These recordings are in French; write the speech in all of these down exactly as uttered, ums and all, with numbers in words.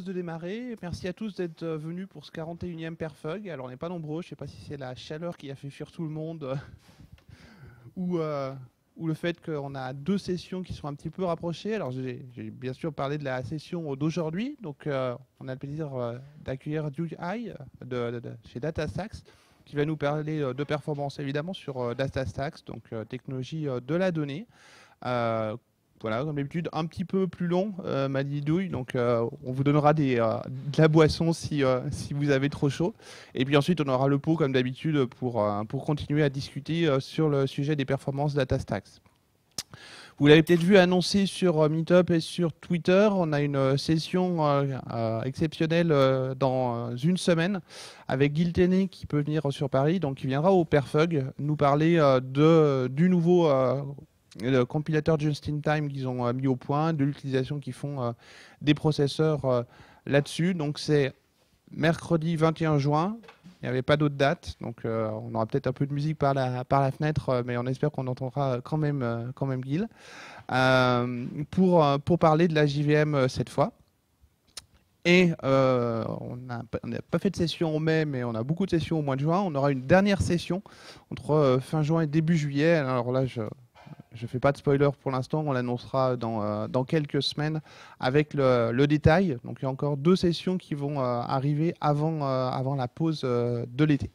De démarrer. Merci à tous d'être euh, venus pour ce quarante et unième Perfug. Alors on n'est pas nombreux, je ne sais pas si c'est la chaleur qui a fait fuir tout le monde euh, ou, euh, ou le fait qu'on a deux sessions qui sont un petit peu rapprochées. Alors j'ai bien sûr parlé de la session d'aujourd'hui, donc euh, on a le plaisir euh, d'accueillir Duke High de, de, de, chez DataStax qui va nous parler euh, de performance évidemment sur euh, DataStax, donc euh, technologie euh, de la donnée. Euh, voilà, comme d'habitude, un petit peu plus long, euh, m'a dit Douille. Donc, euh, on vous donnera des, euh, de la boisson si, euh, si vous avez trop chaud. Et puis ensuite, on aura le pot, comme d'habitude, pour, euh, pour continuer à discuter euh, sur le sujet des performances DataStax. Vous l'avez peut-être vu annoncé sur euh, Meetup et sur Twitter. On a une euh, session euh, euh, exceptionnelle euh, dans euh, une semaine avec Gil Tenney qui peut venir sur Paris, donc qui viendra au Perfug nous parler euh, de, du nouveau euh, le compilateur just-in-time qu'ils ont euh, mis au point, de l'utilisation qu'ils font euh, des processeurs euh, là-dessus. Donc c'est mercredi vingt et un juin. Il n'y avait pas d'autre date, donc euh, on aura peut-être un peu de musique par la, par la fenêtre, euh, mais on espère qu'on entendra quand même, euh, quand même Gil, euh, pour, euh, pour parler de la J V M euh, cette fois. Et euh, on n'a pas fait de session en mai, mais on a beaucoup de sessions au mois de juin. On aura une dernière session entre euh, fin juin et début juillet. Alors là, je je ne fais pas de spoiler pour l'instant, on l'annoncera dans, euh, dans quelques semaines avec le, le détail. Donc il y a encore deux sessions qui vont euh, arriver avant, euh, avant la pause euh, de l'été.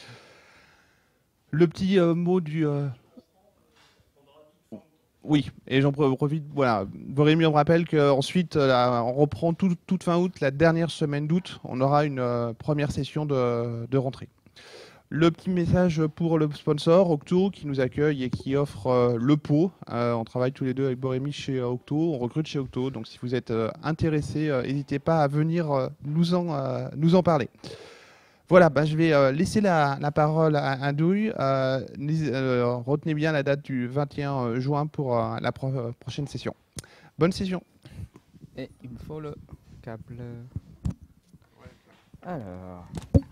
Le petit euh, mot du... Euh... Oui, et j'en profite. Voilà, Borémy me rappelle qu'ensuite, euh, on reprend tout, toute fin août, la dernière semaine d'août, on aura une euh, première session de, de rentrée. Le petit message pour le sponsor, Octo, qui nous accueille et qui offre euh, le pot. Euh, on travaille tous les deux avec Borémy chez euh, Octo, on recrute chez Octo. Donc si vous êtes euh, intéressé, euh, n'hésitez pas à venir euh, nous, en, euh, nous en parler. Voilà, bah, je vais euh, laisser la, la parole à, à Douille. Euh, euh, retenez bien la date du vingt et un juin pour euh, la pro prochaine session. Bonne session. Et il me faut le câble. Alors...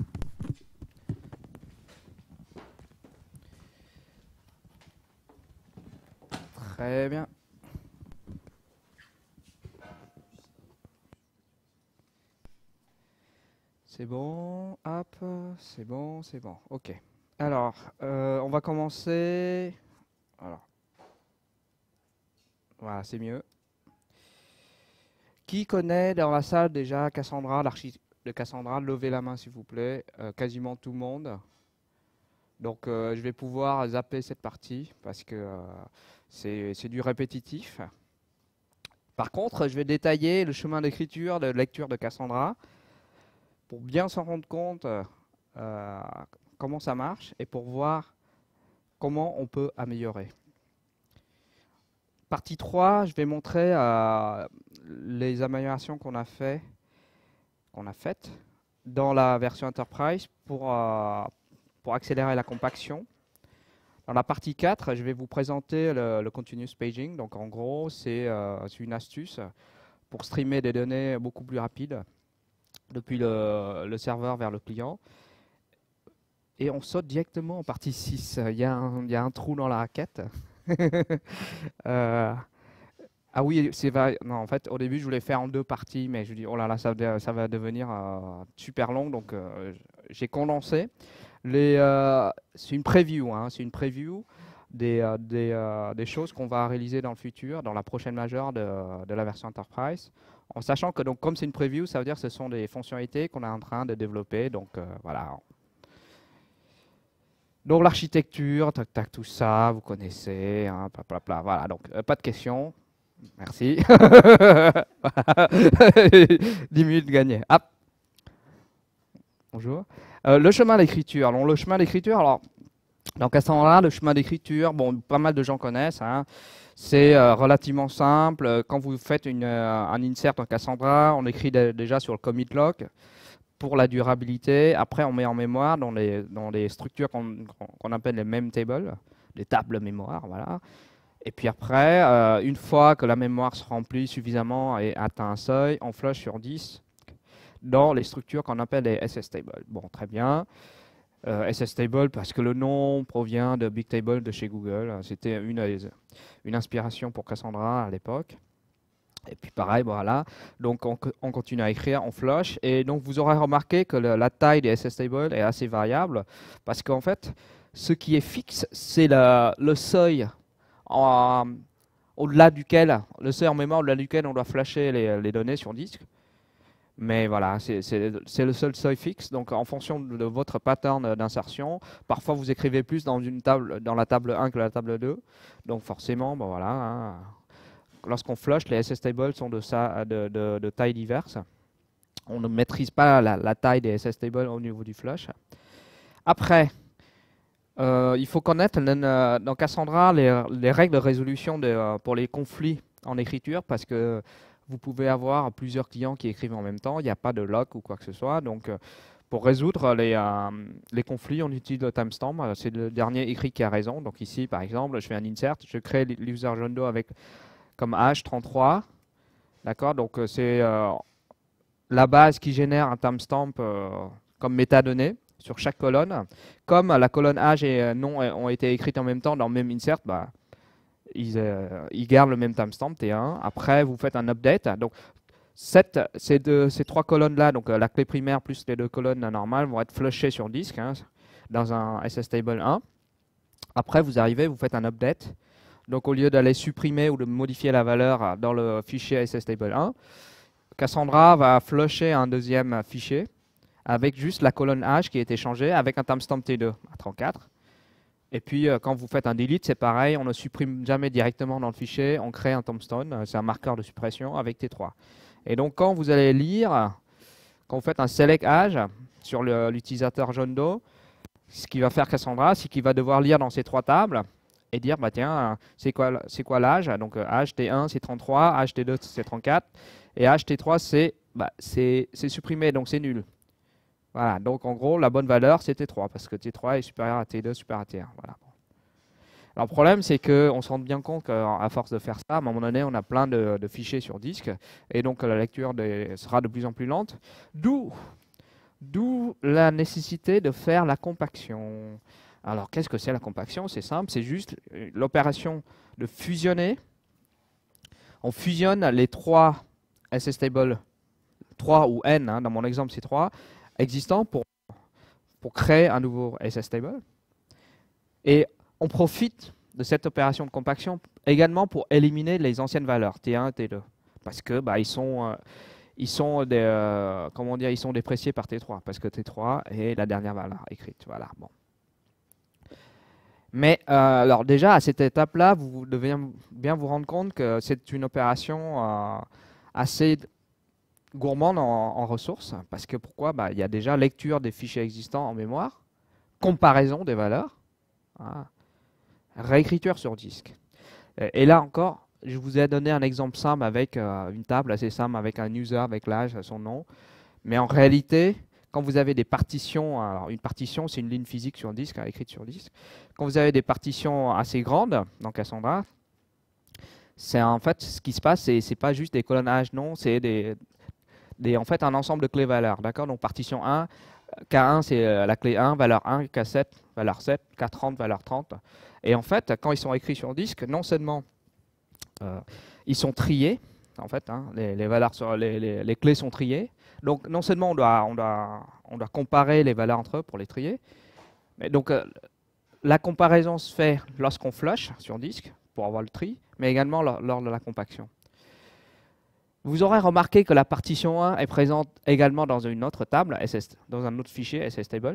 Très bien. C'est bon, hop, c'est bon, c'est bon, ok. Alors, euh, on va commencer. Alors, voilà, c'est mieux. Qui connaît dans la salle déjà Cassandra, l'archi de Cassandra? Levez la main s'il vous plaît, euh, quasiment tout le monde. Donc, euh, je vais pouvoir zapper cette partie parce que euh, c'est du répétitif. Par contre, je vais détailler le chemin d'écriture, de lecture de Cassandra pour bien s'en rendre compte euh, comment ça marche et pour voir comment on peut améliorer. Partie trois, je vais montrer euh, les améliorations qu'on a, fait, qu'on a faites dans la version Enterprise pour, euh, pour accélérer la compaction. Dans la partie quatre, je vais vous présenter le, le continuous paging. Donc en gros, c'est euh, une astuce pour streamer des données beaucoup plus rapides depuis le, le serveur vers le client. Et on saute directement en partie six. Il y a un, il y a un trou dans la raquette. euh, ah oui, c'est vrai. Non, en fait, au début, je voulais faire en deux parties, mais je dis, oh là là, ça, ça va devenir euh, super long. Donc, euh, j'ai condensé. Euh, c'est une preview, hein, c'est une preview des, euh, des, euh, des choses qu'on va réaliser dans le futur, dans la prochaine majeure de, de la version Enterprise. En sachant que donc, comme c'est une preview, ça veut dire que ce sont des fonctionnalités qu'on est en train de développer. Donc euh, voilà. Donc l'architecture, tac tac, tout ça, vous connaissez, hein, bla, bla, bla, voilà. Donc euh, pas de questions. Merci. dix minutes gagnées. Hop. Bonjour. Euh, le chemin d'écriture. Alors, le chemin d'écriture, alors, dans Cassandra, le chemin d'écriture, bon, pas mal de gens connaissent. Hein. C'est euh, relativement simple. Quand vous faites une, euh, un insert en Cassandra, on écrit de, déjà sur le commit log pour la durabilité. Après, on met en mémoire dans les, dans les structures qu'on qu'on appelle les mem tables, les tables mémoire, voilà. Et puis après, euh, une fois que la mémoire se remplit suffisamment et atteint un seuil, on flush sur dix dans les structures qu'on appelle les S S tables. Bon, très bien. Euh, S S table parce que le nom provient de Bigtable de chez Google. C'était une, une inspiration pour Cassandra à l'époque. Et puis pareil, voilà. Donc on, co- on continue à écrire, on flush. Et donc vous aurez remarqué que le- la taille des S S tables est assez variable parce qu'en fait, ce qui est fixe, c'est la- le seuil en- au-delà duquel, le seuil en mémoire au-delà duquel on doit flasher les, les données sur disque. Mais voilà, c'est c'est- c'est le seul seuil fixe. Donc en fonction de, de votre pattern d'insertion, parfois vous écrivez plus dans une table, dans la table un que la table deux. Donc forcément, bon voilà, hein, lorsqu'on flush, les S S tables sont de, ça, de, de, de tailles diverses. On ne maîtrise pas la, la taille des S S tables au niveau du flush. Après, euh, il faut connaître le- dans Cassandra les, les règles de résolution de, euh, pour les conflits en écriture parce que vous pouvez avoir plusieurs clients qui écrivent en même temps. Il n'y a pas de lock ou quoi que ce soit. Donc, euh, pour résoudre les, euh, les conflits, on utilise le timestamp. Euh, C'est le dernier écrit qui a raison. Donc ici, par exemple, je fais un insert, je crée l'user Jondo avec comme H trente-trois. D'accord. Donc euh, c'est euh, la base qui génère un timestamp euh, comme métadonnée sur chaque colonne. Comme la colonne âge et euh, nom ont été écrites en même temps dans le même insert, bah, ils, euh, ils gardent le même timestamp T un. Après, vous faites un update. Donc, cette, ces, deux, ces trois colonnes-là, donc euh, la clé primaire plus les deux colonnes normales, vont être flushées sur disque hein, dans un S S table un. Après, vous arrivez, vous faites un update. Donc, au lieu d'aller supprimer ou de modifier la valeur dans le fichier S S table un, Cassandra va flusher un deuxième fichier avec juste la colonne H qui a été changée avec un timestamp T deux à trente-quatre. Et puis, euh, quand vous faites un delete, c'est pareil, on ne supprime jamais directement dans le fichier, on crée un tombstone, euh, c'est un marqueur de suppression avec T trois. Et donc, quand vous allez lire, quand vous faites un select age sur l'utilisateur Jondo, ce qu'il va faire Cassandra, c'est qu'il va devoir lire dans ces trois tables et dire, bah tiens, c'est quoi, c'est quoi l'âge? Donc, euh, âge T un, c'est trente-trois, âge T deux, c'est trente-quatre, et âge T trois, c'est bah, c'est supprimé, donc c'est nul. Voilà, donc en gros, la bonne valeur, c'est T trois, parce que T trois est supérieur à T deux, supérieur à T un. Voilà. Alors, le problème, c'est qu'on se rend bien compte qu'à force de faire ça, à un moment donné, on a plein de, de fichiers sur disque, et donc la lecture des, sera de plus en plus lente. D'où D'où la nécessité de faire la compaction. Alors, qu'est-ce que c'est la compaction? C'est simple, c'est juste l'opération de fusionner. On fusionne les trois S S tables, trois ou n, hein, dans mon exemple c'est trois, existants pour, pour créer un nouveau S S table. Et on profite de cette opération de compaction également pour éliminer les anciennes valeurs, T un et T deux. Parce que bah, ils sont... Euh, ils sont, des, euh, comment dire, ils sont dépréciés par T trois, parce que T trois est la dernière valeur écrite. Voilà, bon. Mais euh, alors déjà, à cette étape-là, vous devez bien vous rendre compte que c'est une opération euh, assez gourmande en, en ressources, parce que pourquoi? Bah, il y a déjà lecture des fichiers existants en mémoire, comparaison des valeurs, hein, réécriture sur disque. Et, et là encore, je vous ai donné un exemple simple avec euh, une table assez simple, avec un user, avec l'âge, son nom. Mais en réalité, quand vous avez des partitions, alors une partition, c'est une ligne physique sur disque, hein, écrite sur disque. Quand vous avez des partitions assez grandes dans Cassandra, c'est en fait ce qui se passe, c'est c'est pas juste des colonnes âge, non, c'est des, des, en fait un ensemble de clés valeurs. D'accord? Donc partition un, K un c'est euh, la clé un, valeur un, K sept, valeur sept, K trente, valeur trente. Et en fait, quand ils sont écrits sur disque, non seulement euh, ils sont triés, en fait, hein, les, les, valeurs sur, les, les, les clés sont triées. Donc non seulement on doit, on, doit, on doit comparer les valeurs entre eux pour les trier, mais donc euh, la comparaison se fait lorsqu'on flush sur disque pour avoir le tri, mais également lors, lors de la compaction. Vous aurez remarqué que la partition un est présente également dans une autre table, S S, dans un autre fichier S S table.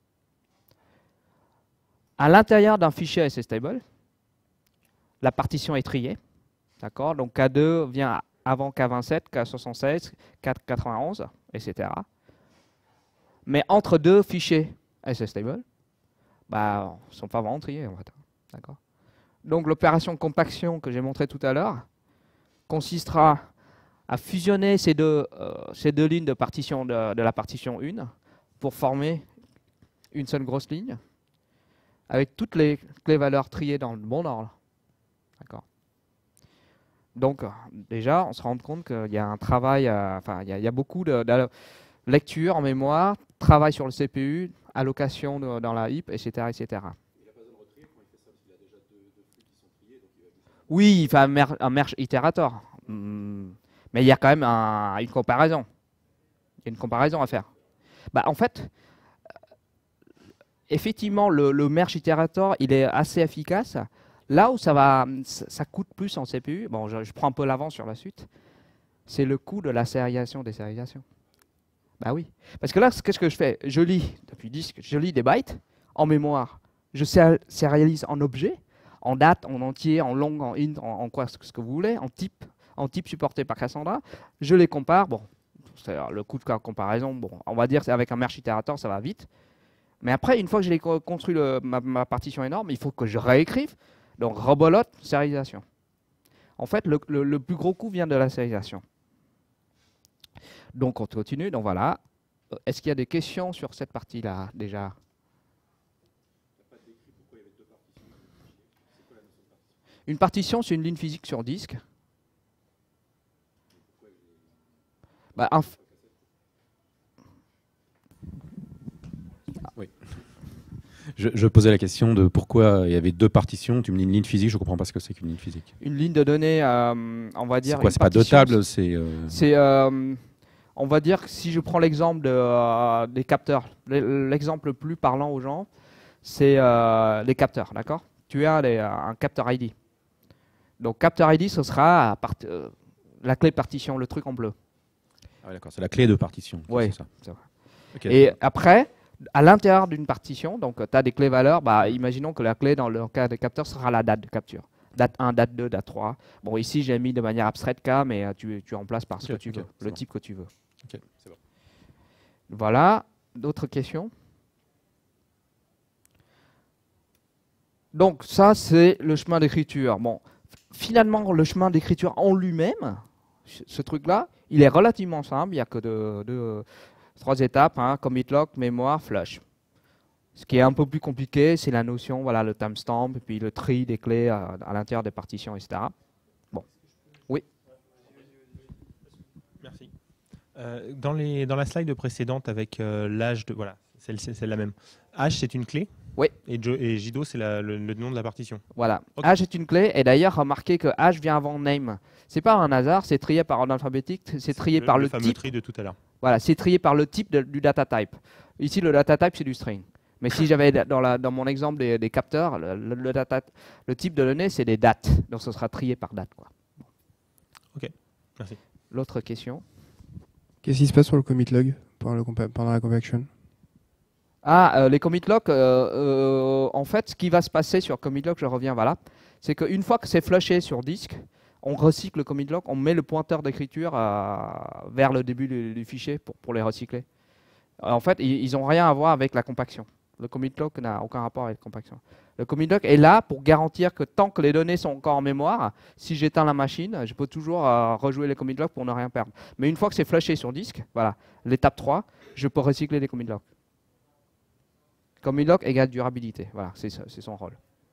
À l'intérieur d'un fichier S S table, la partition est triée. D'accord? Donc K deux vient avant K vingt-sept, K soixante-seize, K quatre-vingt-onze, et cetera. Mais entre deux fichiers S S table, bah, ils ne sont pas vraiment triés en fait. D'accord? Donc l'opération de compaction que j'ai montrée tout à l'heure consistera à fusionner ces deux, euh, ces deux lignes de partition de, de la partition un pour former une seule grosse ligne avec toutes les clés valeurs triées dans le bon ordre. D'accord? Donc déjà, on se rend compte qu'il y a un travail, euh, enfin il y, y a beaucoup de, de lecture en mémoire, travail sur le C P U, allocation de, dans la heap, et cetera, et cetera. Il n'a pas besoin de retrier quand il fait ça, parce qu'il a déjà deux, deux flux qui sont triés. Donc il va oui, il fait un, mer un merge itérator. Hmm. Mais il y a quand même un- une comparaison. Il y a une comparaison à faire. Bah, en fait, effectivement, le, le merge itérator, il est assez efficace. Là où ça, va, ça, ça coûte plus en C P U, bon, je, je prends un peu l'avance sur la suite, c'est le coût de la sérialisation des sérialisations. Bah oui. Parce que là, qu'est-ce que je fais? Je lis depuis disque, je lis des bytes en mémoire. Je sé- sérialise en objet, en date, en entier, en long, en int, en, en quoi, ce que vous voulez, en type, en type supporté par Cassandra. Je les compare. Bon, c'est le coût de comparaison, bon, on va dire avec un merge itérator, ça va vite. Mais après, une fois que j'ai construit le, ma, ma partition énorme, il faut que je réécrive. Donc, rebolote, sérialisation. En fait, le, le, le plus gros coût vient de la sérialisation. Donc, on continue. Donc, voilà. Est-ce qu'il y a des questions sur cette partie-là, déjà? Une partition, c'est une ligne physique sur disque. Bah, un oui. Je, je posais la question de pourquoi il y avait deux partitions. Tu me dis une ligne physique, je ne comprends pas ce que c'est qu'une ligne physique. Une ligne de données, euh, on va dire. C'est quoi? C'est pas dotable? C'est. Euh... C'est, euh, on va dire que si je prends l'exemple de, euh, des capteurs, l'exemple le plus parlant aux gens, c'est euh, les capteurs, d'accord? Tu as les, un capteur I D. Donc, capteur I D, ce sera part, euh, la clé de partition, le truc en bleu. Ah, d'accord, c'est la clé de partition. Oui, c'est ça. C'est vrai. Okay, et après, à l'intérieur d'une partition, donc tu as des clés valeurs, bah, imaginons que la clé dans le cas des capteurs sera la date de capture. Date un, date deux, date trois. Bon, ici, j'ai mis de manière abstraite K, mais tu, tu remplaces par ce okay, que tu okay, veux, le bon. type que tu veux. Okay, c'est bon. Voilà. D'autres questions? Donc, ça, c'est le chemin d'écriture. Bon, finalement, le chemin d'écriture en lui-même, ce truc-là, il est relativement simple. Il n'y a que de, de, trois étapes, hein, commit lock, mémoire, flush. Ce qui est un peu plus compliqué, c'est la notion, voilà, le timestamp, et puis le tri des clés à, à l'intérieur des partitions, et cetera. Bon. Oui. Merci. Euh, dans, les, dans la slide précédente avec euh, l'âge de... Voilà, celle-là même. H, c'est une clé. Oui. Et, jo, et Jido, c'est le, le nom de la partition. Voilà. Okay. H est une clé. Et d'ailleurs, remarquez que H vient avant name. C'est pas un hasard, c'est trié par ordre alphabétique, c'est trié le, par le, le, le fameux type. tri de tout à l'heure. Voilà, c'est trié par le type de, du data type. Ici, le data type, c'est du string. Mais si j'avais dans, la, dans mon exemple des, des capteurs, le, le, le, data, le type de données, c'est des dates. Donc, ce sera trié par date, quoi. Ok, merci. L'autre question? Qu'est-ce qui se passe sur le commit log pendant, le pendant la compaction? Ah, euh, les commit log, euh, euh, en fait, ce qui va se passer sur commit log, je reviens, voilà, c'est qu'une fois que c'est flushé sur disque, on recycle le commit log, on met le pointeur d'écriture vers le début du, du fichier pour, pour les recycler. En fait, ils n'ont rien à voir avec la compaction. Le commit log n'a aucun rapport avec la compaction. Le commit log est là pour garantir que tant que les données sont encore en mémoire, si j'éteins la machine, je peux toujours euh, rejouer les commit logs pour ne rien perdre. Mais une fois que c'est flushé sur disque, voilà, l'étape trois, je peux recycler les commit logs. Commit log égale durabilité. Voilà, c'est son rôle.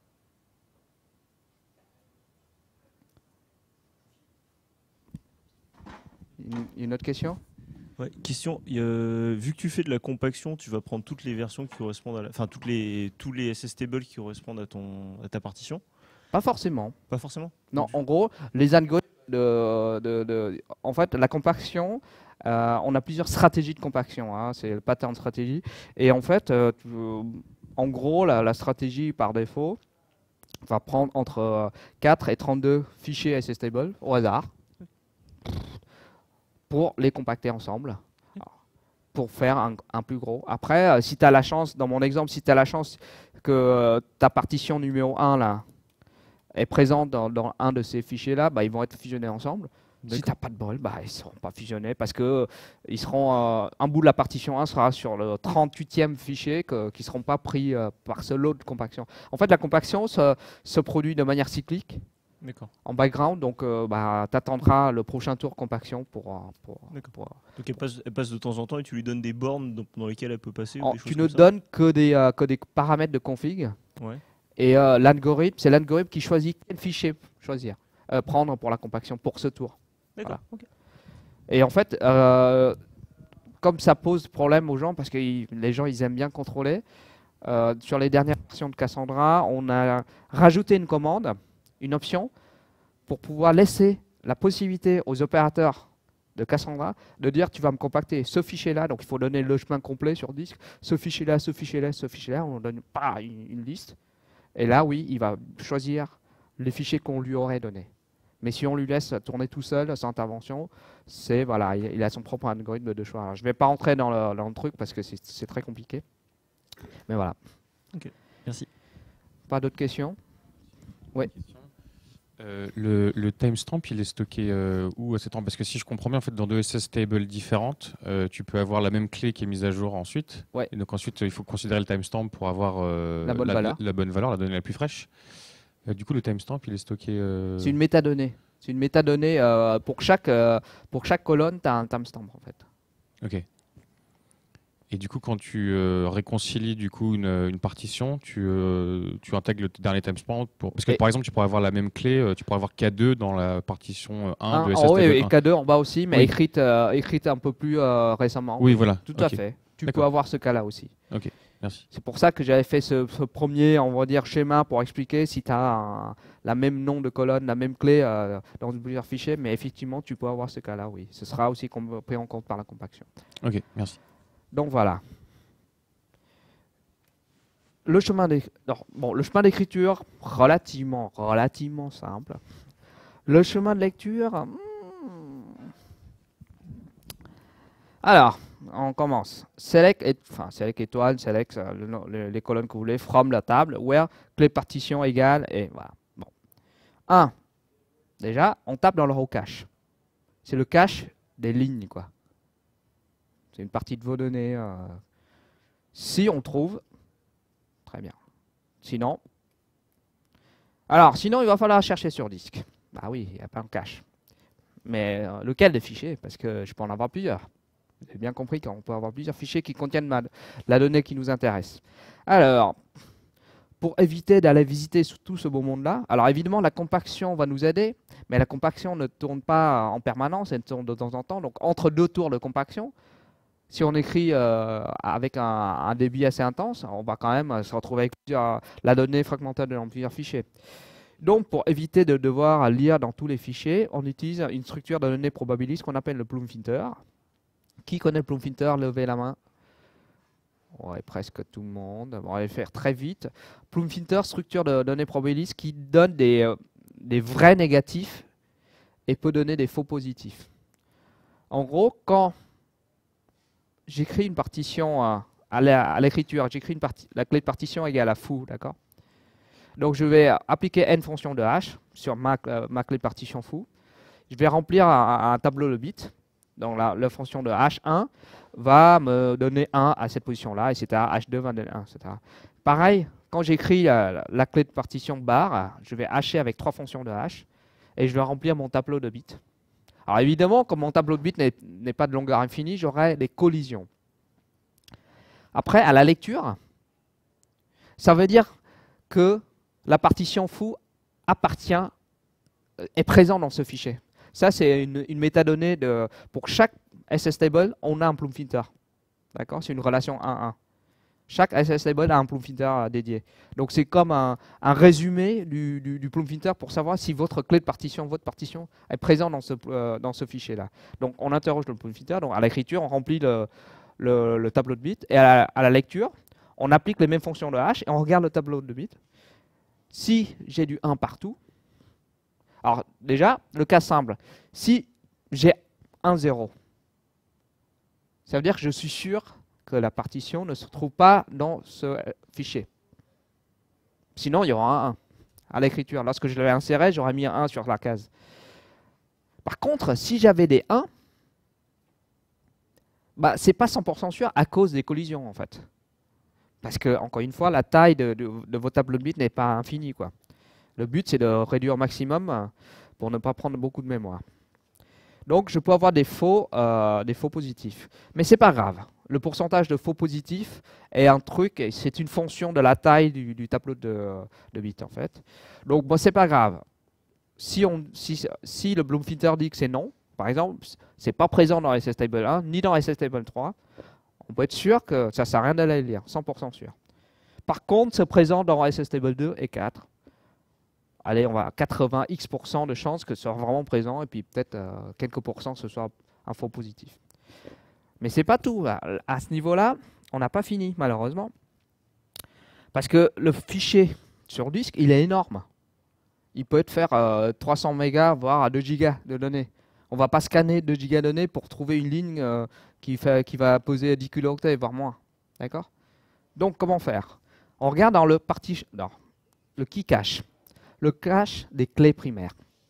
Une, une autre question? Ouais, question. Euh, vu que tu fais de la compaction, tu vas prendre toutes les versions qui correspondent à la, enfin toutes les tous les S S tables qui correspondent à ton à ta partition. Pas forcément. Pas forcément. Non, en gros, les algorithmes de, de, de, en fait, la compaction, euh, on a plusieurs stratégies de compaction. Hein, c'est le pattern stratégie. Et en fait, euh, tu, en gros, la, la stratégie par défaut va prendre entre quatre et trente-deux fichiers S S tables au hasard, pour les compacter ensemble, pour faire un, un plus gros. Après, euh, si tu as la chance, dans mon exemple, si tu as la chance que euh, ta partition numéro un là, est présente dans, dans un de ces fichiers-là, bah, ils vont être fusionnés ensemble. Si tu n'as pas de bol, bah, ils ne seront pas fusionnés parce que euh, ils seront, euh, un bout de la partition un sera sur le trente-huitième fichier que, qui ne seront pas pris euh, par ce lot de compaction. En fait, la compaction se, se produit de manière cyclique. En background, donc euh, bah, tu attendras le prochain tour compaction pour. pour, pour donc elle passe, elle passe de temps en temps et tu lui donnes des bornes dans, dans lesquelles elle peut passer. En, ou des tu choses ne comme donnes que des, euh, que des paramètres de config. Ouais. Et euh, l'algorithme, c'est l'algorithme qui choisit quel fichier choisir, euh, prendre pour la compaction pour ce tour. Voilà. Okay. Et en fait, euh, comme ça pose problème aux gens, parce que ils, les gens ils aiment bien contrôler, euh, sur les dernières versions de Cassandra, on a rajouté une commande, une option, pour pouvoir laisser la possibilité aux opérateurs de Cassandra de dire tu vas me compacter ce fichier-là, donc il faut donner le chemin complet sur disque, ce fichier-là, ce fichier-là, ce fichier-là, on donne pas une, une liste. Et là, oui, il va choisir les fichiers qu'on lui aurait donnés. Mais si on lui laisse tourner tout seul, sans intervention, c'est voilà, il, il a son propre algorithme de choix. Alors, je ne vais pas rentrer dans le, dans le truc parce que c'est très compliqué. Mais voilà. Ok, merci. Pas d'autres questions? Oui. Euh, le, le timestamp, il est stocké euh, où à cet endroit? Parce que si je comprends bien, en fait, dans deux S S tables différentes, euh, tu peux avoir la même clé qui est mise à jour ensuite. Ouais. Et donc ensuite, il faut considérer le timestamp pour avoir euh, La bonne valeur. la bonne valeur, la donnée la plus fraîche. Euh, du coup, le timestamp, il est stocké. Euh... C'est une métadonnée. C'est une métadonnée euh, pour chaque euh, pour chaque colonne, tu as un timestamp en fait. Ok. Et du coup, quand tu euh, réconcilies du coup une, une partition, tu, euh, tu intègres le dernier timestamp pour... Parce que Et par exemple, tu pourrais avoir la même clé, euh, tu pourrais avoir K deux dans la partition un un de en S S haut table et un. K deux en bas aussi, mais Oui. écrite, euh, écrite un peu plus euh, récemment. Oui, voilà. Tout à Ok. fait. Tu peux D'accord. avoir ce cas-là aussi. Ok, merci. C'est pour ça que j'avais fait ce, ce premier, on va dire, schéma pour expliquer si tu as la même nom de colonne, la même clé euh, dans plusieurs fichiers, mais effectivement, tu peux avoir ce cas-là, oui. Ce sera aussi com- pris en compte par la compaction. Ok, merci. Donc voilà. Le chemin d'éc- non, bon, le chemin d'écriture, relativement, relativement simple. Le chemin de lecture, hmm. Alors, on commence. Select, et, enfin, select étoile, select euh, le nom- le- les colonnes que vous voulez, from la table, where, clé partition égale, et voilà. Bon. un. Déjà, on tape dans le row cache. C'est le cache des lignes, quoi. C'est une partie de vos données. euh. Si on trouve, très bien. Sinon, alors, sinon, il va falloir chercher sur disque. Bah oui, il n'y a pas un cache. Mais euh, lequel des fichiers? Parce que je peux en avoir plusieurs. Vous avez bien compris qu'on peut avoir plusieurs fichiers qui contiennent ma- la donnée qui nous intéresse. Alors, pour éviter d'aller visiter sous- tout ce beau monde-là, alors évidemment, la compaction va nous aider, mais la compaction ne tourne pas en permanence, elle tourne de temps en temps. Donc, entre deux tours de compaction, si on écrit euh, avec un, un débit assez intense, on va quand même se retrouver avec plusieurs, la donnée fragmentée dans plusieurs fichiers. Donc, pour éviter de devoir lire dans tous les fichiers, on utilise une structure de données probabiliste qu'on appelle le Bloomfilter. Qui connaît le Bloomfilter? Levez la main. Ouais, presque tout le monde. Bon, on va le faire très vite. Bloomfilter, structure de données probabiliste qui donne des, euh, des vrais négatifs et peut donner des faux positifs. En gros, quand j'écris une partition euh, à la- à l'écriture, j'écris une parti- la clé de partition égale à foo, d'accord? Donc je vais appliquer n fonction de h sur ma, euh, ma clé de partition foo. Je vais remplir un, un tableau de bits. Donc la, la fonction de h un va me donner un à cette position-là, et cetera. h deux va donner un, et cetera. Pareil, quand j'écris la, la clé de partition bar, je vais hacher avec trois fonctions de h et je vais remplir mon tableau de bits. Alors évidemment, comme mon tableau de bits n'est n'est pas de longueur infinie, j'aurai des collisions. Après, à la lecture, ça veut dire que la partition foo appartient, est présente dans ce fichier. Ça, c'est une, une métadonnée de, pour chaque S S table, on a un Bloomfilter. D'accord? C'est une relation un un. Chaque S S table a un Bloomfilter dédié. Donc, c'est comme un, un résumé du, du, du Bloomfilter pour savoir si votre clé de partition, votre partition, est présente dans ce, euh, dans ce fichier-là. Donc, on interroge le Bloomfilter. Donc, à l'écriture, on remplit le, le, le tableau de bits. Et à la, à la lecture, on applique les mêmes fonctions de hash et on regarde le tableau de bits. Si j'ai du un partout, alors déjà, le cas simple, si j'ai un zéro, ça veut dire que je suis sûr que la partition ne se trouve pas dans ce fichier. Sinon, il y aura un un à l'écriture. Lorsque je l'avais inséré, j'aurais mis un un sur la case. Par contre, si j'avais des un, bah, ce n'est pas cent pour cent sûr à cause des collisions, en fait. Parce que, encore une fois, la taille de, de, de vos tableaux de bits n'est pas infinie, quoi. Le but, c'est de réduire au maximum pour ne pas prendre beaucoup de mémoire. Donc, je peux avoir des faux, euh, des faux positifs. Mais ce n'est pas grave. Le pourcentage de faux positifs est un truc, c'est une fonction de la taille du, du tableau de, de bits, en fait. Donc, bon, ce n'est pas grave. Si, on, si, si le Bloomfilter dit que c'est non, par exemple, ce n'est pas présent dans S S table un, ni dans S S table trois, on peut être sûr que ça ne sert à rien d'aller le lire, cent pour cent sûr. Par contre, c'est présent dans S S table deux et quatre. allez, on va à quatre-vingts X pour cent de chances que ce soit vraiment présent et puis peut-être euh, quelques pourcents que ce soit un faux positif. Mais c'est pas tout. À, à ce niveau-là, on n'a pas fini malheureusement. Parce que le fichier sur disque, il est énorme. Il peut être faire euh, trois cents mégas, voire à deux gigas de données. On ne va pas scanner deux gigas de données pour trouver une ligne euh, qui, fait, qui va poser dix kilooctets, voire moins. D'accord? Donc, comment faire? On regarde dans le, parti, non, le key cache, le cache des clés primaires.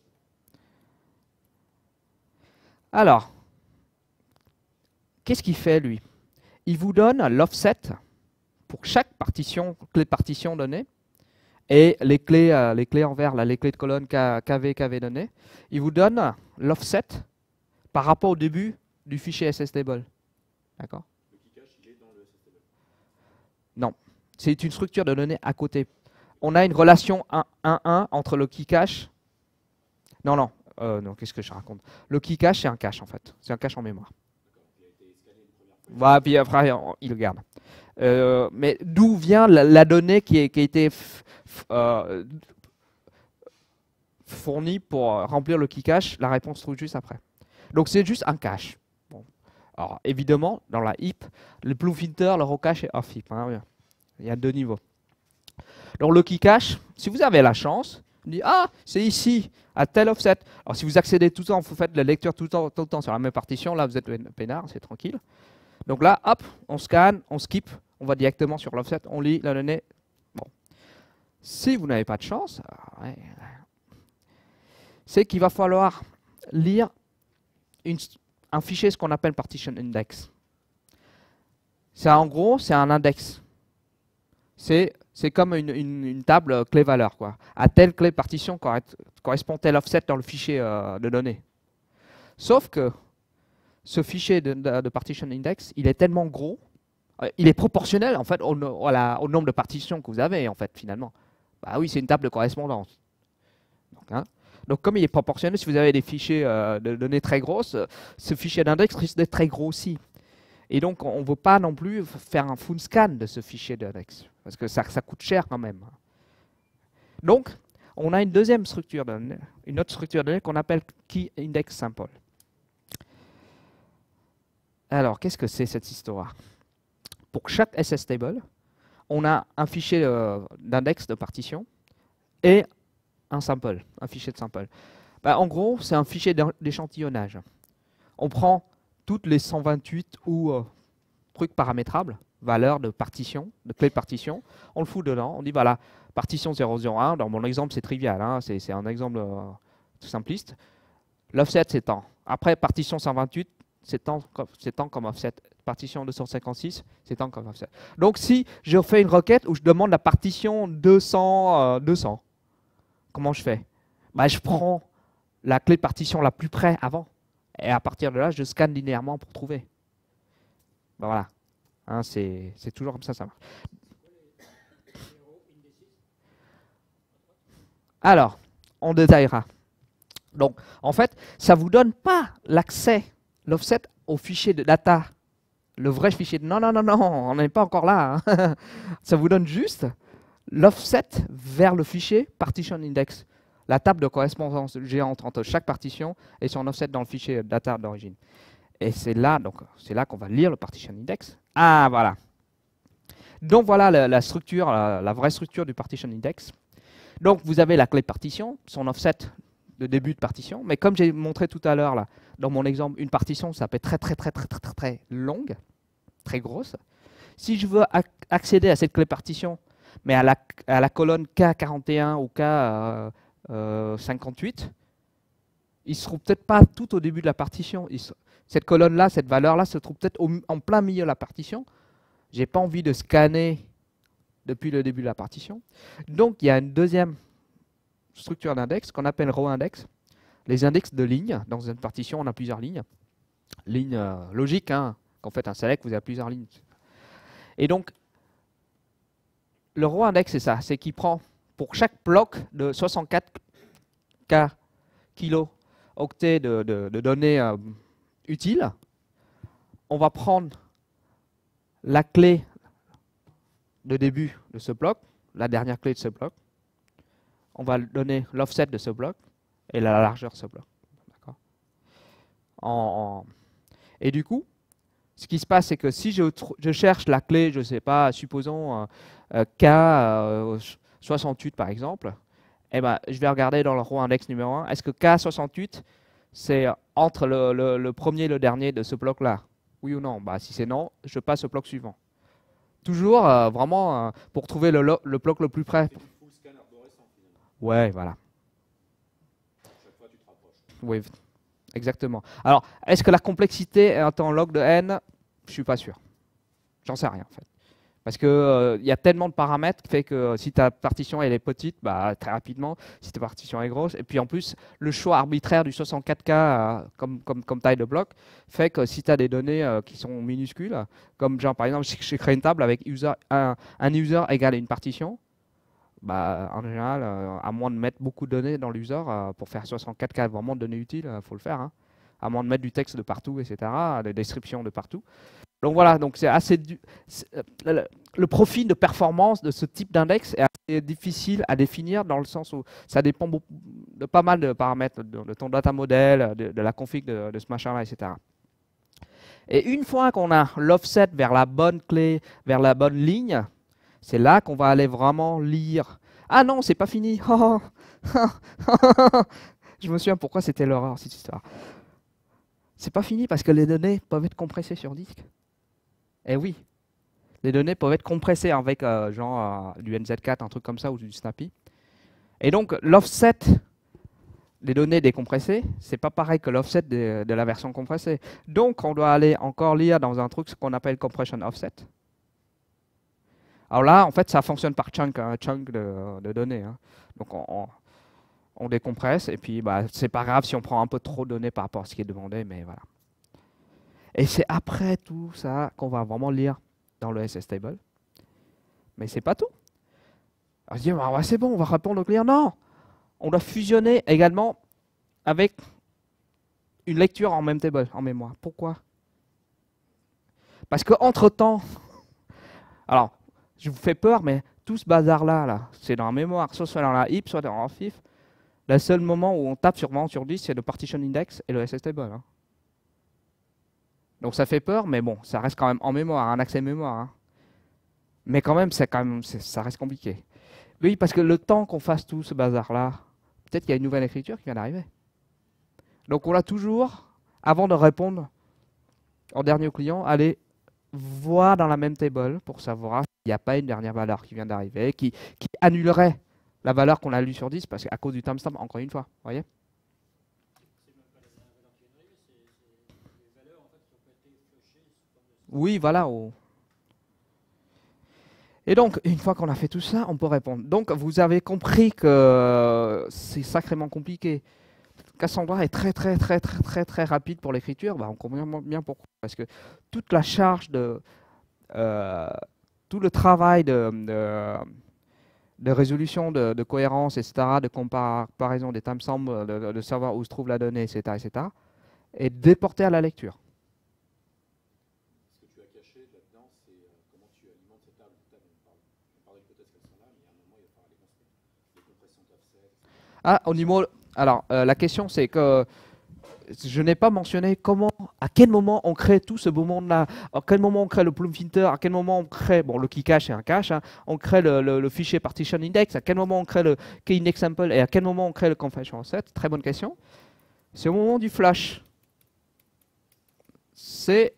Alors, qu'est-ce qu'il fait, lui? Il vous donne l'offset pour chaque partition, clé de partition donnée, et les clés, euh, les clés en vert, là, les clés de colonne K V, K V données. Il vous donne l'offset par rapport au début du fichier ssstable. D'accord? Le key cache, il est dans le ssstable? Non. C'est une structure de données à côté. On a une relation un un un entre le key cache. Non, non. Euh, non, qu'est-ce que je raconte? Le key cache, c'est un cache, en fait. C'est un cache en mémoire. Voilà, puis après, il le garde. Euh, mais d'où vient la, la donnée qui, est, qui a été f, f, euh, fournie pour remplir le key cache? La réponse se trouve juste après. Donc c'est juste un cache. Bon. Alors évidemment, dans la heap, le Bluefilter, le raw cache et off heap. Hein, il y a deux niveaux. Donc le key cache, si vous avez la chance, on dit ah c'est ici à tel offset. Alors si vous accédez tout le temps, vous faites la lecture tout le temps, tout le temps sur la même partition, là vous êtes peinard, c'est tranquille. Donc là, hop, on scanne, on skip, on va directement sur l'offset, on lit la donnée. Bon. Si vous n'avez pas de chance, ouais, c'est qu'il va falloir lire une, un fichier, ce qu'on appelle partition index. C'est en gros, c'est un index. C'est c'est comme une, une, une table clé-valeur, quoi. À telle clé de partition correspond tel offset dans le fichier euh, de données. Sauf que ce fichier de, de, de partition index, il est tellement gros, euh, il est proportionnel en fait au, au, la, au nombre de partitions que vous avez en fait finalement. Bah oui, c'est une table de correspondance. Donc, hein. Donc comme il est proportionnel, si vous avez des fichiers euh, de données très grosses, ce fichier d'index risque d'être très gros aussi. Et donc on ne veut pas non plus faire un full scan de ce fichier d'index, parce que ça, ça coûte cher quand même. Donc on a une deuxième structure, de, une autre structure de données qu'on appelle Key Index Sample. Alors, qu'est-ce que c'est cette histoire? Pour chaque ssstable, on a un fichier euh, d'index de partition et un sample, un fichier de sample. Bah, en gros, c'est un fichier d'échantillonnage. On prend toutes les cent vingt-huit ou euh, trucs paramétrables, valeurs de partition, de clé de partition, on le fout dedans, on dit voilà, partition zéro zéro un, dans mon exemple c'est trivial, hein, c'est un exemple euh, tout simpliste. L'offset c'est temps. Après partition cent vingt-huit, c'est temps, temps comme offset. Partition deux cent cinquante-six, c'est temps comme offset. Donc si je fais une requête où je demande la partition deux cents, euh, deux cents, comment je fais? Bah, je prends la clé de partition la plus près avant. Et à partir de là, je scanne linéairement pour trouver. Ben voilà. Hein, c'est toujours comme ça, ça marche. Alors, on détaillera. Donc, en fait, ça ne vous donne pas l'accès, l'offset, au fichier de data. Le vrai fichier de... Non, non, non, non, on n'est pas encore là. Hein. Ça vous donne juste l'offset vers le fichier partition index. La table de correspondance géante entre chaque partition et son offset dans le fichier data d'origine. Et c'est là, donc, c'est là qu'on va lire le partition index. Ah, voilà. Donc voilà la, la structure, la, la vraie structure du partition index. Donc vous avez la clé de partition, son offset de début de partition. Mais comme j'ai montré tout à l'heure là, dans mon exemple, une partition, ça peut être très très très très très très très longue, très grosse. Si je veux ac accéder à cette clé de partition, mais à la, à la colonne K quarante et un ou K euh, Euh, cinquante-huit, il se trouve peut-être pas tout au début de la partition. Il se, cette colonne-là, cette valeur-là, se trouve peut-être en plein milieu de la partition. Je n'ai pas envie de scanner depuis le début de la partition. Donc, il y a une deuxième structure d'index qu'on appelle row index. Les index de lignes. Dans une partition, on a plusieurs lignes. Lignes euh, logiques. Hein. Quand vous faites un select, vous avez plusieurs lignes. Et donc, le row index, c'est ça. C'est qu'il prend pour chaque bloc de soixante-quatre K kilo-octets de, de, de données euh, utiles, on va prendre la clé de début de ce bloc, la dernière clé de ce bloc, on va donner l'offset de ce bloc et la largeur de ce bloc. D'accord. En, en... Et du coup, ce qui se passe, c'est que si je, je cherche la clé, je ne sais pas, supposons euh, euh, K euh, soixante-huit par exemple, eh ben, je vais regarder dans le row index numéro un, est-ce que K soixante-huit, c'est entre le, le, le premier et le dernier de ce bloc-là? Oui ou non? Bah, si c'est non, je passe au bloc suivant. Toujours euh, vraiment euh, pour trouver le, le bloc le plus près. Ouais, voilà. Oui, exactement. Alors, est-ce que la complexité est en log de n? Je suis pas sûr. J'en sais rien en fait. Parce qu'il euh, y a tellement de paramètres qui fait que euh, si ta partition elle est petite, bah, très rapidement, si ta partition est grosse, et puis en plus, le choix arbitraire du soixante-quatre K euh, comme, comme, comme taille de bloc fait que si tu as des données euh, qui sont minuscules, comme genre par exemple, si je crée une table avec user, un, un user égale une partition, bah, en général, euh, à moins de mettre beaucoup de données dans l'user, euh, pour faire soixante-quatre K vraiment de données utiles, il euh, faut le faire. Hein. À moins de mettre du texte de partout, et cetera, des descriptions de partout. Donc voilà, donc c'est assez du... le, le profil de performance de ce type d'index est assez difficile à définir dans le sens où ça dépend de pas mal de paramètres, de, de ton data model, de, de la config de, de ce machin-là, et cetera. Et une fois qu'on a l'offset vers la bonne clé, vers la bonne ligne, c'est là qu'on va aller vraiment lire. Ah non, c'est pas fini. Je me souviens pourquoi c'était l'horreur cette histoire. C'est pas fini parce que les données peuvent être compressées sur disque. Eh oui, les données peuvent être compressées avec euh, genre euh, du N Z quatre, un truc comme ça, ou du Snappy. Et donc l'offset des données décompressées, c'est pas pareil que l'offset de, de la version compressée. Donc on doit aller encore lire dans un truc ce qu'on appelle compression offset. Alors là, en fait, ça fonctionne par chunk, un chunk de, de données. Hein. Donc on, on, on décompresse et puis bah, c'est pas grave si on prend un peu trop de données par rapport à ce qui est demandé, mais voilà. Et c'est après tout ça qu'on va vraiment lire dans le S S Table. Mais c'est pas tout. On se dit, bah, ouais, c'est bon, on va répondre au client. Non, on doit fusionner également avec une lecture en même table, en mémoire. Pourquoi? Parce qu'entre-temps, alors, je vous fais peur, mais tout ce bazar-là, là, c'est dans la mémoire, soit dans la heap, soit dans la F I F. Le seul moment où on tape sur vraiment sur dix, c'est le partition index et le S S Table. Hein. Donc ça fait peur, mais bon, ça reste quand même en mémoire, un accès mémoire. Hein. Mais quand même, c'est quand même, ça reste compliqué. Oui, parce que le temps qu'on fasse tout ce bazar-là, peut-être qu'il y a une nouvelle écriture qui vient d'arriver. Donc on a toujours, avant de répondre en dernier au client, aller voir dans la même table pour savoir s'il n'y a pas une dernière valeur qui vient d'arriver, qui, qui annulerait la valeur qu'on a lue sur dix, parce qu'à cause du timestamp, encore une fois, vous voyez. Oui, voilà. Oh. Et donc, une fois qu'on a fait tout ça, on peut répondre. Donc, vous avez compris que c'est sacrément compliqué. Cassandra est très, très, très, très, très, très rapide pour l'écriture. Bah, on comprend bien pourquoi. Parce que toute la charge de... Euh, tout le travail de, de, de résolution, de, de cohérence, et cetera, de comparaison des timestamps, de, de savoir où se trouve la donnée, et cetera, et cetera, est déporté à la lecture. Ah, au niveau, alors, euh, la question, c'est que je n'ai pas mentionné comment, à quel moment on crée tout ce beau monde-là, à quel moment on crée le Plum Filter, à quel moment on crée, bon, le key cache c'est un cache, hein, on crée le, le, le fichier partition index, à quel moment on crée le key index sample et à quel moment on crée le confession offset. Très bonne question. C'est au moment du flash. C'est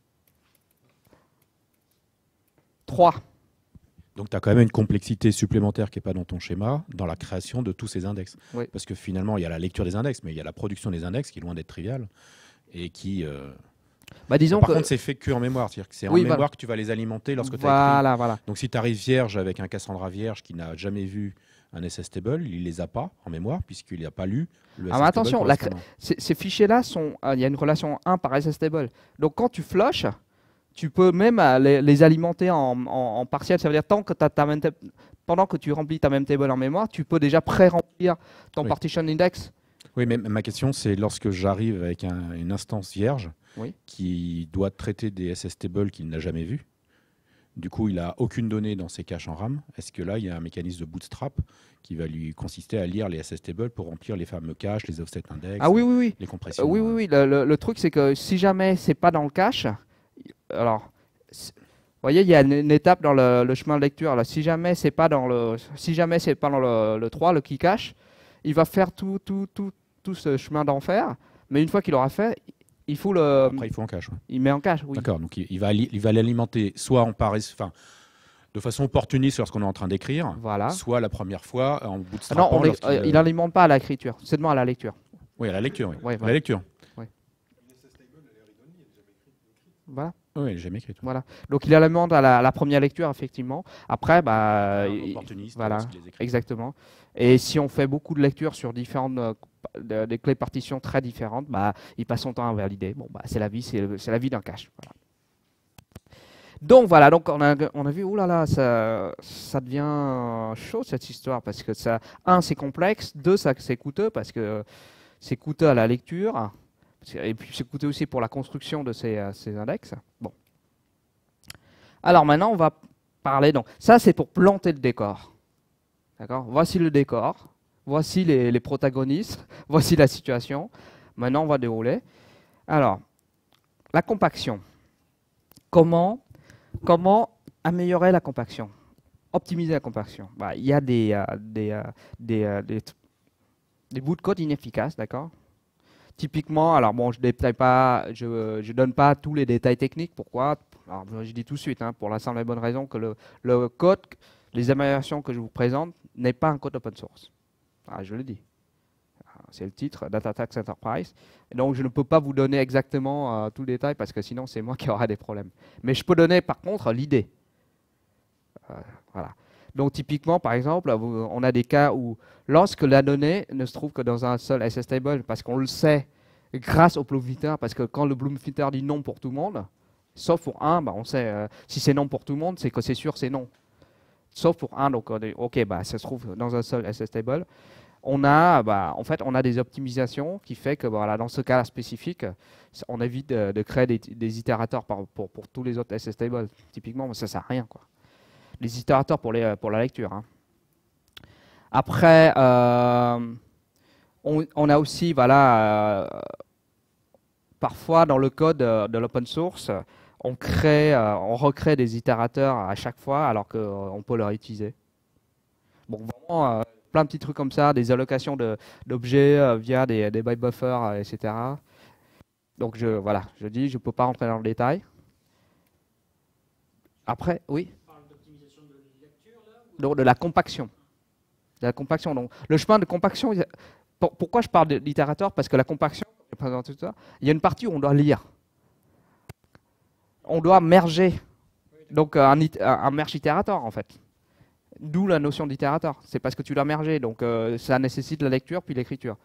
trois. Donc tu as quand même une complexité supplémentaire qui n'est pas dans ton schéma, dans la création de tous ces index. Oui. Parce que finalement, il y a la lecture des index, mais il y a la production des index qui est loin d'être triviale. Et qui... Euh... Bah, disons Par que... contre, c'est fait que en mémoire. C'est-à-dire que c'est oui, en voilà. mémoire que tu vas les alimenter lorsque tu as voilà, écrit. Voilà. Donc si tu arrives vierge avec un Cassandra vierge qui n'a jamais vu un S S Table, il ne les a pas en mémoire puisqu'il n'a pas lu le S S Table. Alors attention, la... correspondant. ces fichiers-là, sont... il y a une relation un par S S Table. Donc quand tu flushes, tu peux même euh, les, les alimenter en, en, en partiel. Ça veut dire tant que tu as ta même pendant que tu remplis ta même table en mémoire, tu peux déjà pré-remplir ton oui. partition index. Oui, mais ma question, c'est lorsque j'arrive avec un, une instance vierge oui. qui doit traiter des S S Tables qu'il n'a jamais vues, Du coup, il n'a aucune donnée dans ses caches en RAM. Est-ce que là, il y a un mécanisme de bootstrap qui va lui consister à lire les S S tables pour remplir les fameux caches, les offset index, Ah oui, oui, oui. les Euh, compressions oui, oui, euh, oui. Le, le- le truc, c'est que si jamais c'est pas dans le cache, alors, c'est- vous voyez, il y a une, une étape dans le, le chemin de lecture. Là. Si jamais c'est pas dans le, si jamais c'est pas dans le, le trois, le key cache, il va faire tout, tout, tout, tout ce chemin d'enfer. Mais une fois qu'il aura fait, il faut le, Après, il faut en cache. ouais. il met en cache. Oui. D'accord, donc il, il va, ali- il va l'alimenter soit en paresse, enfin, de façon opportuniste lorsqu'on est en train d'écrire, Voilà. soit la première fois en Ah bootstrapant. non, on est- lorsqu'il, euh, euh, il n'alimente pas à l'écriture, seulement à la lecture. Oui, à la lecture. Oui. Ouais, À voilà. la lecture. Voilà. Oui, elle est jamais écrite. Voilà. Donc il alimente à la, à la première lecture, effectivement. Après, bah, Un il- opportuniste voilà. lorsqu'il les écrit. exactement. Et si on fait beaucoup de lectures sur différentes euh, de- des clés partitions très différentes, bah, il passe son temps à valider. Bon, bah, c'est la vie, c'est le- c'est la vie d'un cache. Voilà. Donc voilà, donc on a, on a vu, oh là là, ça, ça devient euh, chaud cette histoire parce que ça, un, c'est complexe, deux, ça, c'est coûteux parce que c'est coûteux à la lecture et puis c'est coûteux aussi pour la construction de ces, euh, ces index. Bon. Alors maintenant, on va parler. Donc, ça, c'est pour planter le décor. D'accord ? Voici le décor. Voici les, les protagonistes. Voici la situation. Maintenant, on va dérouler. Alors, la compaction. Comment, comment améliorer la compaction ? Optimiser la compaction. Bah, il y a des, euh, des, euh, des, euh, des, des bouts de code inefficaces, d'accord ? Typiquement, alors bon, je détaille pas, je ne donne pas tous les détails techniques. Pourquoi ? Alors, je dis tout de suite, hein, pour la simple et bonne raison que le, le code, les améliorations que je vous présente, n'est pas un code open source. Ah, je le dis. C'est le titre, DataTax Enterprise. Et donc, je ne peux pas vous donner exactement euh, tout le détail parce que sinon, c'est moi qui aurai des problèmes. Mais je peux donner, par contre, l'idée. Euh, voilà. Donc, typiquement, par exemple, vous- on a des cas où, lorsque la donnée ne se trouve que dans un seul S S table, parce qu'on le sait grâce au Bloomfilter, parce que quand le Bloomfilter dit non pour tout le monde, sauf pour un, bah, on sait, euh, si c'est non pour tout le monde, c'est que c'est sûr, c'est non. Sauf pour un, donc on est, ok, bah, ça se trouve dans un seul S S table. On a, bah, en fait, on a des optimisations qui fait que, voilà, dans ce cas spécifique, on évite de, de créer des, des itérateurs par- pour, pour tous les autres S S tables. Typiquement, ça ne sert à rien, quoi. Les itérateurs pour, les, pour la lecture. Hein. Après, euh, on, on a aussi, voilà, euh, parfois dans le code de, de l'open source, on crée, euh, on recrée des itérateurs à chaque fois alors qu'on peut les réutiliser. Bon, vraiment, euh, plein de petits trucs comme ça, des allocations de- d'objets euh, via des, des byte buffers, euh, et cetera. Donc je, voilà, je dis, je ne peux pas rentrer dans le détail. Après, oui. Donc, de la compaction. De la compaction. Donc, le chemin de compaction, il- pour- pourquoi je parle de l'itérateur ? Parce que la compaction, je présente tout ça, il y a une partie où on doit lire. On doit merger. Donc un, it- un un merge itérateur en fait. D'où la notion d'itérateur. C'est parce que tu dois merger. Donc euh, ça nécessite la lecture puis l'écriture.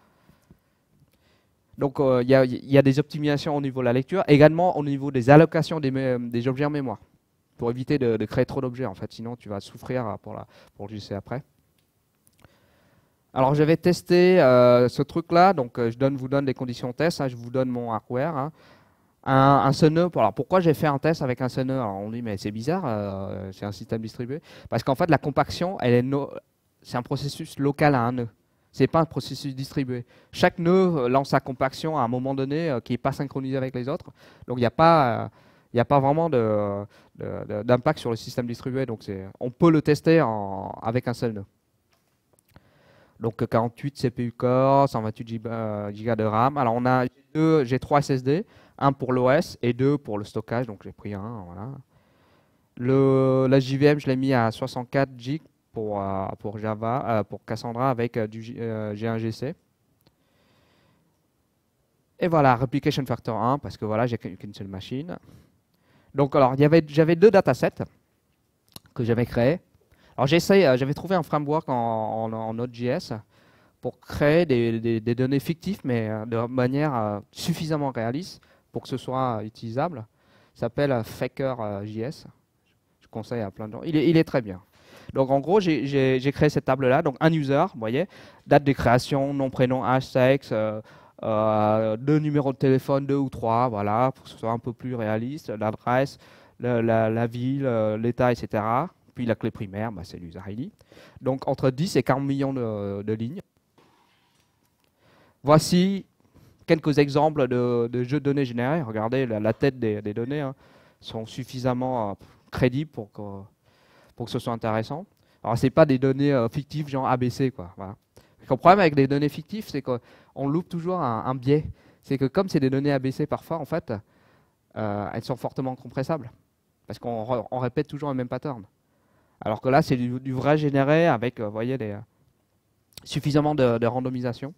Donc euh, il y, a- il y a des optimisations au niveau de la lecture, également au niveau des allocations des, mé- des objets en mémoire. Pour éviter de, de créer trop d'objets en fait. Sinon tu vas souffrir pour, la, pour le J C après. Alors je vais tester euh, ce truc-là. Donc euh, je donne, vous donne des conditions test. Hein, je vous donne mon hardware. Hein. Un, un S N E. Alors pourquoi j'ai fait un test avec un S N E? Alors on dit mais c'est bizarre, euh, c'est un système distribué. Parce qu'en fait la compaction, elle est no- c'est un processus local à un nœud. C'est pas un processus distribué. Chaque nœud lance sa compaction à un moment donné euh, qui n'est pas synchronisé avec les autres. Donc il n'y a pas, euh, il n'y a pas vraiment de- de- de- d'impact sur le système distribué. Donc c'est, on peut le tester en- avec un seul nœud. Donc quarante-huit C P U core, cent vingt-huit giga de RAM. Alors on a deux, j'ai trois S S D, un pour l'O S et deux pour le stockage. Donc j'ai pris un. Voilà. Le, la J V M, je l'ai mis à soixante-quatre giga pour, euh, pour Java, euh, pour Cassandra avec euh, du J- euh, G un G C. Et voilà, replication factor un parce que voilà, j'ai qu'une seule machine. Donc alors, il y avait, j'avais deux datasets que j'avais créés. Alors j'essaie, euh, j'avais trouvé un framework en, en, en Node.js pour créer des, des- des données fictives, mais euh, de manière euh, suffisamment réaliste pour que ce soit utilisable. Ça s'appelle euh, Faker.js. Je conseille à plein de gens. Il est, il est très bien. Donc en gros, j'ai- j'ai j'ai créé cette table-là. Donc un user, vous voyez, date de création, nom, prénom, âge, sexe, euh, euh, deux numéros de téléphone, deux ou trois, voilà, pour que ce soit un peu plus réaliste, l'adresse, le- la, la ville, euh, l'État, et cetera. Puis la clé primaire, bah, c'est l'user I D. Donc entre dix et quarante millions de, de lignes. Voici quelques exemples de, de jeux de données générés. Regardez, la, la tête des, des données hein, sont suffisamment euh, crédibles pour que, pour que ce soit intéressant. Alors, ce n'est pas des données euh, fictives, genre A B C. Quoi, voilà. Le problème avec les données fictives, c'est qu'on loupe toujours un, un biais. C'est que comme c'est des données A B C parfois, en fait, euh, elles sont fortement compressables. Parce qu'on re- on répète toujours le même pattern. Alors que là, c'est du, du vrai généré avec, euh, vous voyez, des, euh, suffisamment de, de randomisation.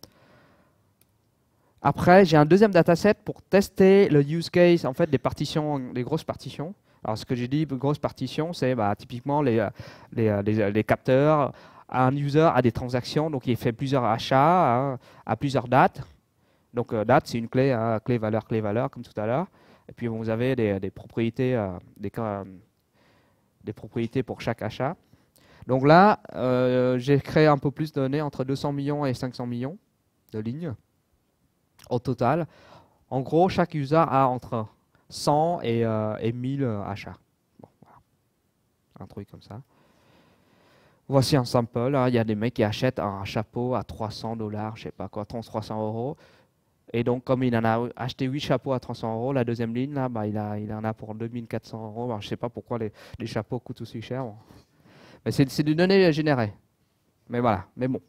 Après, j'ai un deuxième dataset pour tester le use case en fait, des partitions, des grosses partitions. Alors, ce que j'ai dit, grosses partitions, c'est bah, typiquement les, les, les, les capteurs. Un user a des transactions, donc il fait plusieurs achats hein, à plusieurs dates. Donc, euh, date, c'est une clé, hein, clé valeur, clé valeur, comme tout à l'heure. Et puis, vous avez des, des propriétés, euh, des, euh, des propriétés pour chaque achat. Donc là, euh, j'ai créé un peu plus de données, entre deux cents millions et cinq cents millions de lignes au total. En gros, chaque user a entre cent et, euh, et mille achats. Bon, voilà. Un truc comme ça. Voici un sample. Il y a des mecs qui achètent un chapeau à trois cents dollars, je sais pas quoi, trois cents euros. Et donc, comme il en a acheté huit chapeaux à trois cents euros, la deuxième ligne, là, bah, il, a, il en a pour deux mille quatre cents euros. Alors, je ne sais pas pourquoi les, les chapeaux coûtent aussi cher. Bon. Mais c'est des données générées. Mais voilà, mais bon.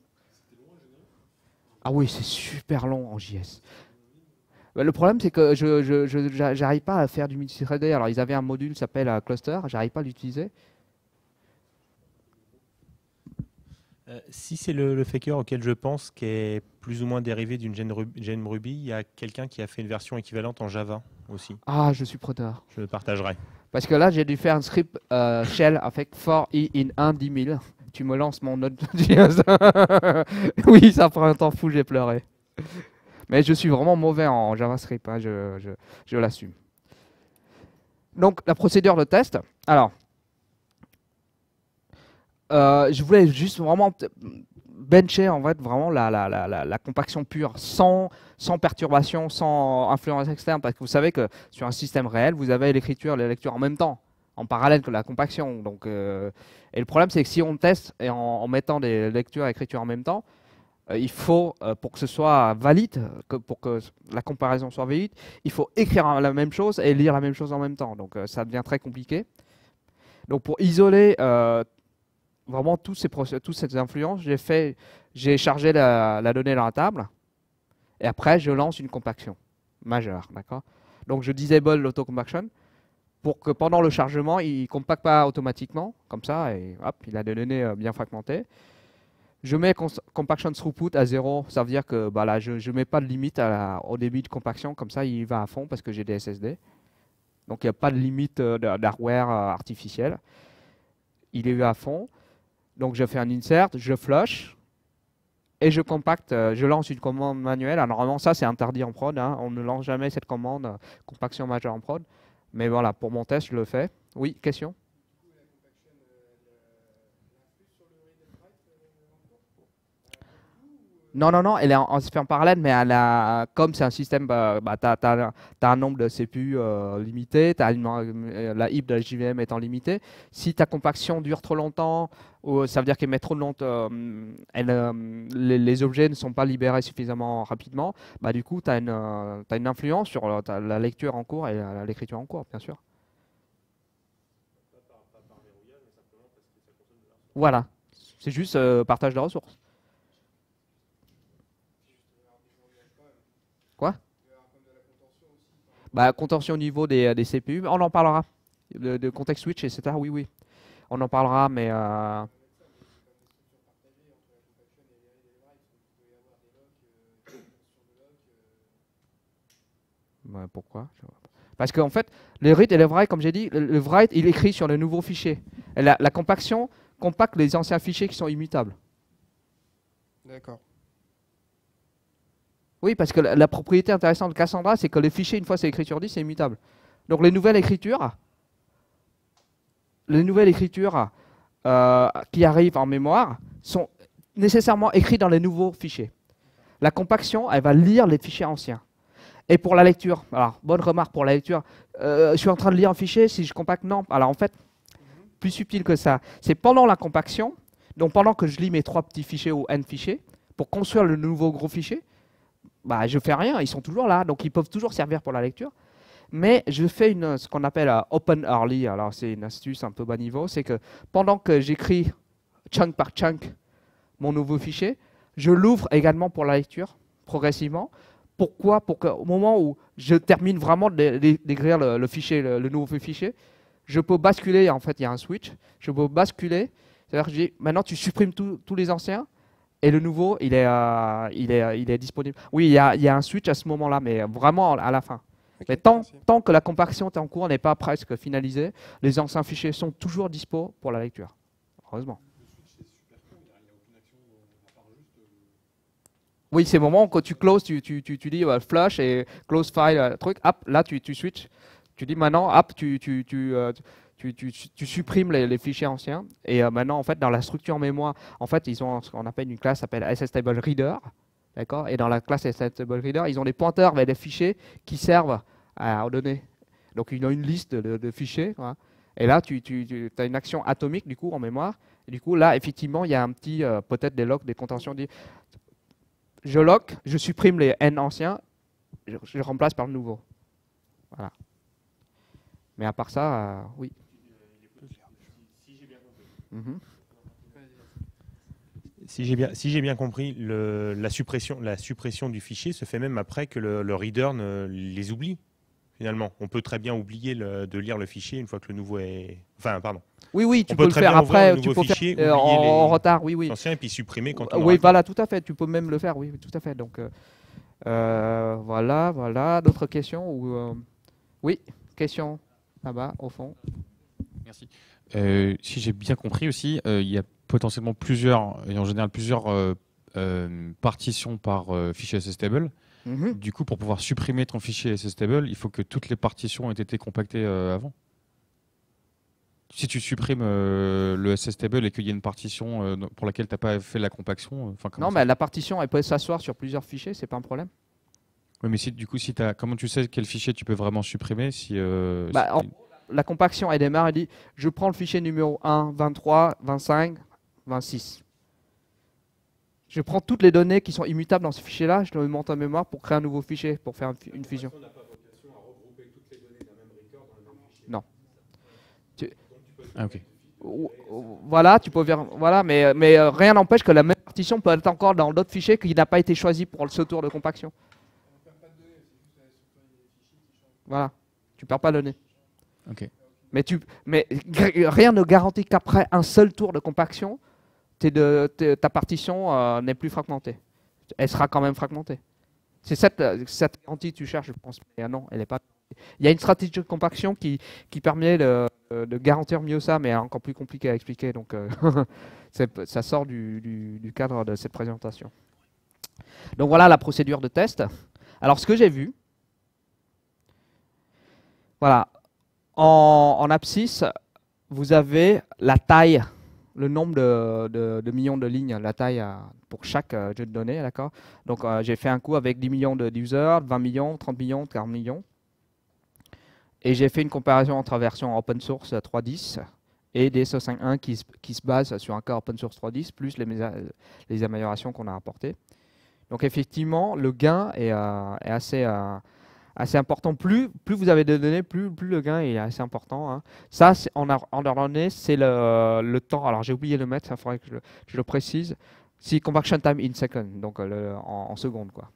Ah oui, c'est super long en J S. Bah, le problème, c'est que je je, je, j'arrive pas à faire du multithreadé. Alors, ils avaient un module qui s'appelle uh, Cluster, j'arrive pas à l'utiliser. Euh, si c'est le, le faker auquel je pense, qui est plus ou moins dérivé d'une gem Ruby, gem Ruby, il y a quelqu'un qui a fait une version équivalente en Java aussi. Ah, je suis preneur. Je le partagerai. Parce que là, j'ai dû faire un script euh, shell avec for i in un dix mille. Tu me lances mon node J S. Oui, ça prend un temps fou, j'ai pleuré. Mais je suis vraiment mauvais en JavaScript, hein, je, je, je l'assume. Donc, la procédure de test. Alors, euh, je voulais juste vraiment bencher en fait vraiment la, la, la, la, la compaction pure, sans, sans perturbation, sans influence externe, parce que vous savez que sur un système réel, vous avez l'écriture et la lecture en même temps, en parallèle que la compaction. Donc, euh, et le problème, c'est que si on teste et en, en mettant des lectures et écritures en même temps, euh, il faut, euh, pour que ce soit valide, que, pour que la comparaison soit valide, il faut écrire la même chose et lire la même chose en même temps. Donc, euh, ça devient très compliqué. Donc, pour isoler euh, vraiment tous ces toutes ces influences, j'ai fait, j'ai chargé la, la donnée dans la table et après je lance une compaction majeure, d'accord. Donc je disable l'auto-compaction pour que pendant le chargement il ne compacte pas automatiquement comme ça et hop, il a des données bien fragmentées. Je mets compaction throughput à zéro, ça veut dire que bah là je ne mets pas de limite à la, au débit de compaction, comme ça il va à fond parce que j'ai des S S D. Donc il n'y a pas de limite d'hardware artificiel. Il est à fond. Donc je fais un insert, je flush et je compacte, euh, je lance une commande manuelle. Alors, normalement, ça c'est interdit en prod, hein. On ne lance jamais cette commande euh, compaction majeure en prod. Mais voilà, pour mon test, je le fais. Oui, question? Non, non, non, elle est en, en, fait en parallèle, mais elle a, comme c'est un système, bah, bah, tu as, as, as un nombre de C P U euh, limité, as une, euh, la heap de la J V M étant limitée. Si ta compaction dure trop longtemps, ou ça veut dire qu'elle met trop de longtemps, euh, elle, euh, les, les objets ne sont pas libérés suffisamment rapidement, bah, du coup, tu as, euh, as une influence sur la, la lecture en cours et l'écriture en cours, bien sûr. Voilà, c'est juste euh, partage de ressources. Quoi? Bah, contention au niveau des, des C P U, on en parlera. De, de context switch, et cetera. Oui, oui. On en parlera, mais... Euh... Ouais, pourquoi? Parce qu'en fait, le read et le write, comme j'ai dit, le, le write, il écrit sur le nouveau fichier. Et la, la compaction compacte les anciens fichiers qui sont immutables. D'accord. Oui, parce que la, la propriété intéressante de Cassandra, c'est que les fichiers, une fois c'est écrit sur disque, c'est immutable. Donc les nouvelles écritures, les nouvelles écritures euh, qui arrivent en mémoire sont nécessairement écrites dans les nouveaux fichiers. La compaction, elle va lire les fichiers anciens. Et pour la lecture, alors bonne remarque pour la lecture. Euh, je suis en train de lire un fichier, si je compacte, non. Alors en fait, plus subtil que ça. C'est pendant la compaction, donc pendant que je lis mes trois petits fichiers ou n fichiers, pour construire le nouveau gros fichier, bah, je fais rien, ils sont toujours là, donc ils peuvent toujours servir pour la lecture. Mais je fais une, ce qu'on appelle uh, open early. Alors c'est une astuce un peu bas niveau, c'est que pendant que j'écris chunk par chunk mon nouveau fichier, je l'ouvre également pour la lecture, progressivement. Pourquoi? Pour qu'au moment où je termine vraiment d'écrire le, le fichier, le, le nouveau fichier, je peux basculer, en fait il y a un switch, je peux basculer, c'est-à-dire que je dis, maintenant tu supprimes tous les anciens, et le nouveau, il est, euh, il est, il est disponible. Oui, il y, a, il y a un switch à ce moment-là, mais vraiment à la fin. Okay, mais tant, tant que la compaction est en cours, n'est pas presque finalisée, les anciens fichiers sont toujours dispo pour la lecture. Heureusement. Oui, c'est le moment quand tu closes, tu, tu, tu, tu dis euh, flush et close file, euh, truc, hop, là tu, tu switches. Tu dis maintenant, hop, tu, tu, tu, euh, tu, tu, tu supprimes les, les fichiers anciens. Et euh, maintenant, en fait, dans la structure mémoire, en fait, ils ont ce qu'on appelle une classe qui s'appelle sstablereader. D'accord. Et dans la classe sstablereader, ils ont des pointeurs vers des fichiers qui servent à donner. Donc, ils ont une liste de, de fichiers. Voilà. Et là, tu, tu, tu as une action atomique, du coup, en mémoire. Et du coup, là, effectivement, il y a un petit, euh, peut-être des locks, des contentions. Dit, je lock, je supprime les n anciens, je, je les remplace par le nouveau. Voilà. Mais à part ça, euh, oui. Mm-hmm. Si j'ai bien, si j'ai bien compris, le, la, suppression, la suppression du fichier se fait même après que le, le reader ne les oublie, finalement. On peut très bien oublier le, de lire le fichier une fois que le nouveau est... Enfin, pardon. Oui, oui, tu On peux peut le très faire bien après, ouvrir tu le peux nouveau faire fichier, euh, en, oublier les en retard, oui, oui. anciens et puis supprimer quand on Oui, aura voilà, tout à fait, tu peux même le faire, oui, tout à fait. Donc, euh, euh, voilà, voilà. D'autres questions ou, euh, oui, question là-bas, au fond. Merci. Euh, si j'ai bien compris aussi, euh, il y a potentiellement plusieurs, et en général plusieurs euh, euh, partitions par euh, fichier ssstable. Mm-hmm. Du coup, pour pouvoir supprimer ton fichier ssstable, il faut que toutes les partitions aient été compactées euh, avant. Si tu supprimes euh, le ssstable et qu'il y a une partition euh, pour laquelle tu n'as pas fait la compaction, enfin euh, non, mais la partition, elle peut s'asseoir sur plusieurs fichiers, c'est pas un problème. Oui, mais si, du coup, si as, comment tu sais quel fichier tu peux vraiment supprimer si, euh, bah, si en, la compaction, elle démarre, elle dit, je prends le fichier numéro un, vingt-trois, vingt-cinq, vingt-six. Je prends toutes les données qui sont immutables dans ce fichier-là, je le monte en mémoire pour créer un nouveau fichier, pour faire une fusion. Non. Tu... Ah, ok. Voilà, tu peux ver... voilà, mais, mais euh, rien n'empêche que la même partition peut être encore dans d'autres fichiers qui n'a pas été choisi pour ce tour de compaction. Voilà, tu perds pas de données. Ok. Mais, tu, mais rien ne garantit qu'après un seul tour de compaction, de, ta partition euh, n'est plus fragmentée. Elle sera quand même fragmentée. C'est cette, cette garantie que tu cherches, je pense. Mais non, elle n'est pas. Il y a une stratégie de compaction qui, qui permet de, de garantir mieux ça, mais encore plus compliqué à expliquer. Donc, euh, ça sort du, du, du cadre de cette présentation. Donc voilà la procédure de test. Alors, ce que j'ai vu, voilà, en, en abscisse, vous avez la taille, le nombre de, de, de millions de lignes, la taille euh, pour chaque euh, jeu de données, d'accord. Donc euh, j'ai fait un coup avec dix millions de users, vingt millions, trente millions, quarante millions. Et j'ai fait une comparaison entre la version open source trois point dix et D S O cinq point un qui, qui se base sur un cas open source trois point dix, plus les, les améliorations qu'on a apportées. Donc effectivement, le gain est, euh, est assez... Euh, assez important. Plus, plus vous avez de données, plus, plus le gain est assez important. Hein. Ça, en order donné, c'est le, le temps. Alors, j'ai oublié de le mettre, il faudrait que je le, je le précise. C'est compaction time in second, donc le, en, en seconde, quoi.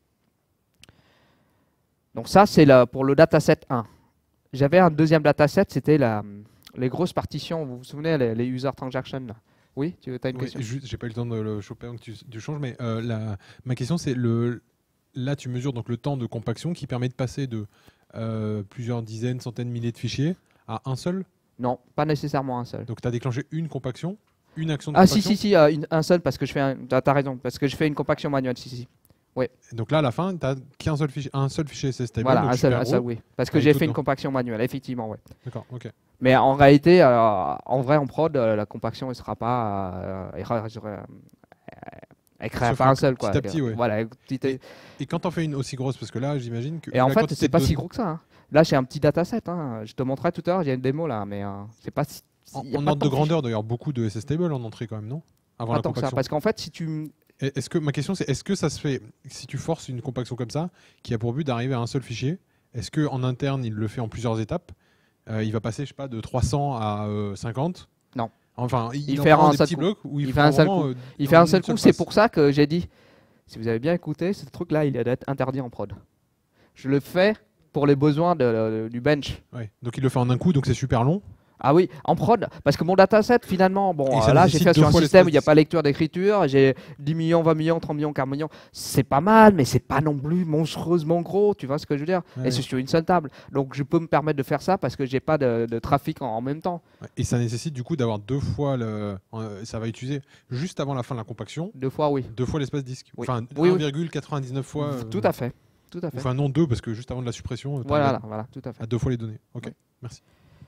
Donc ça, c'est pour le dataset un. J'avais un deuxième dataset, c'était les grosses partitions. Vous vous souvenez, les, les user transactions là. Oui, tu as une oui, question? J'ai pas eu le temps de le choper avant que tu, tu changes, mais euh, la, ma question, c'est le... Là, tu mesures donc le temps de compaction qui permet de passer de euh, plusieurs dizaines, centaines, milliers de fichiers à un seul? Non, pas nécessairement un seul. Donc, tu as déclenché une compaction, une action de ah, compaction? Ah si, si, si, euh, une, un seul, parce que je fais un... Tu as raison, parce que je fais une compaction manuelle, si, si. Oui. Donc là, à la fin, tu as qu'un seul fichier, un seul fichier ssstable. Voilà, un seul, un seul, oui. Parce que j'ai fait une compaction manuelle, effectivement, oui. D'accord, ok. Mais en réalité, euh, en vrai, en prod, euh, la compaction, elle sera pas... Euh, elle, Elle crée Se pas un fait seul, quoi. petit à petit, ouais. Voilà, petit à- Et quand on fait une aussi grosse, parce que là, j'imagine que. Et en la fait, quantité c'est de pas si données- gros que ça. hein. Là, j'ai un petit dataset. Hein. Je te montrerai tout à l'heure, j'ai une démo là, mais euh, c'est pas si. En, y a en pas ordre de tant grandeur, d'ailleurs, beaucoup de S S Table en entrée quand même, non? Avant Pas la tant que ça, compaction. parce qu'en fait, si tu. Et Est-ce que ma question c'est est-ce que ça se fait si tu forces une compaction comme ça qui a pour but d'arriver à un seul fichier, est-ce que en interne il le fait en plusieurs étapes? Euh, il va passer je sais pas de trois cents à euh, cinquante? Non. Enfin, il, Il en fait prend un des seul petits coup. blocs où il, Il prend fait un seul vraiment, coup. euh, Il dans fait un une seul seule coup, c'est passe. pour ça que j'ai dit, si vous avez bien écouté, ce truc-là, il doit être interdit en prod. Je le fais pour les besoins de- de- du bench. Ouais. Donc il le fait en un coup, donc c'est super long. Ah oui, en prod, parce que mon dataset, finalement, bon, Et euh, ça là, j'ai nécessite fait deux sur un fois système où il n'y a l'espace pas lecture d'écriture, j'ai dix millions, vingt millions, trente millions, quarante millions. C'est pas mal, mais c'est pas non plus monstrueusement gros, tu vois ce que je veux dire? Ouais. Et c'est sur une seule table. Donc je peux me permettre de faire ça parce que j'ai pas de, de trafic en, en même temps. Ouais. Et ça nécessite du coup d'avoir deux fois le. euh, ça va utiliser juste avant la fin de la compaction, Deux fois, oui. deux fois l'espace disque. Oui. Enfin Oui, oui. un virgule quatre-vingt-dix-neuf fois. euh, Tout à fait. Tout à fait. Enfin non deux parce que juste avant de la suppression. euh, Voilà, t'arrives voilà, tout à fait. à deux fois les données. Ok, Ouais. merci.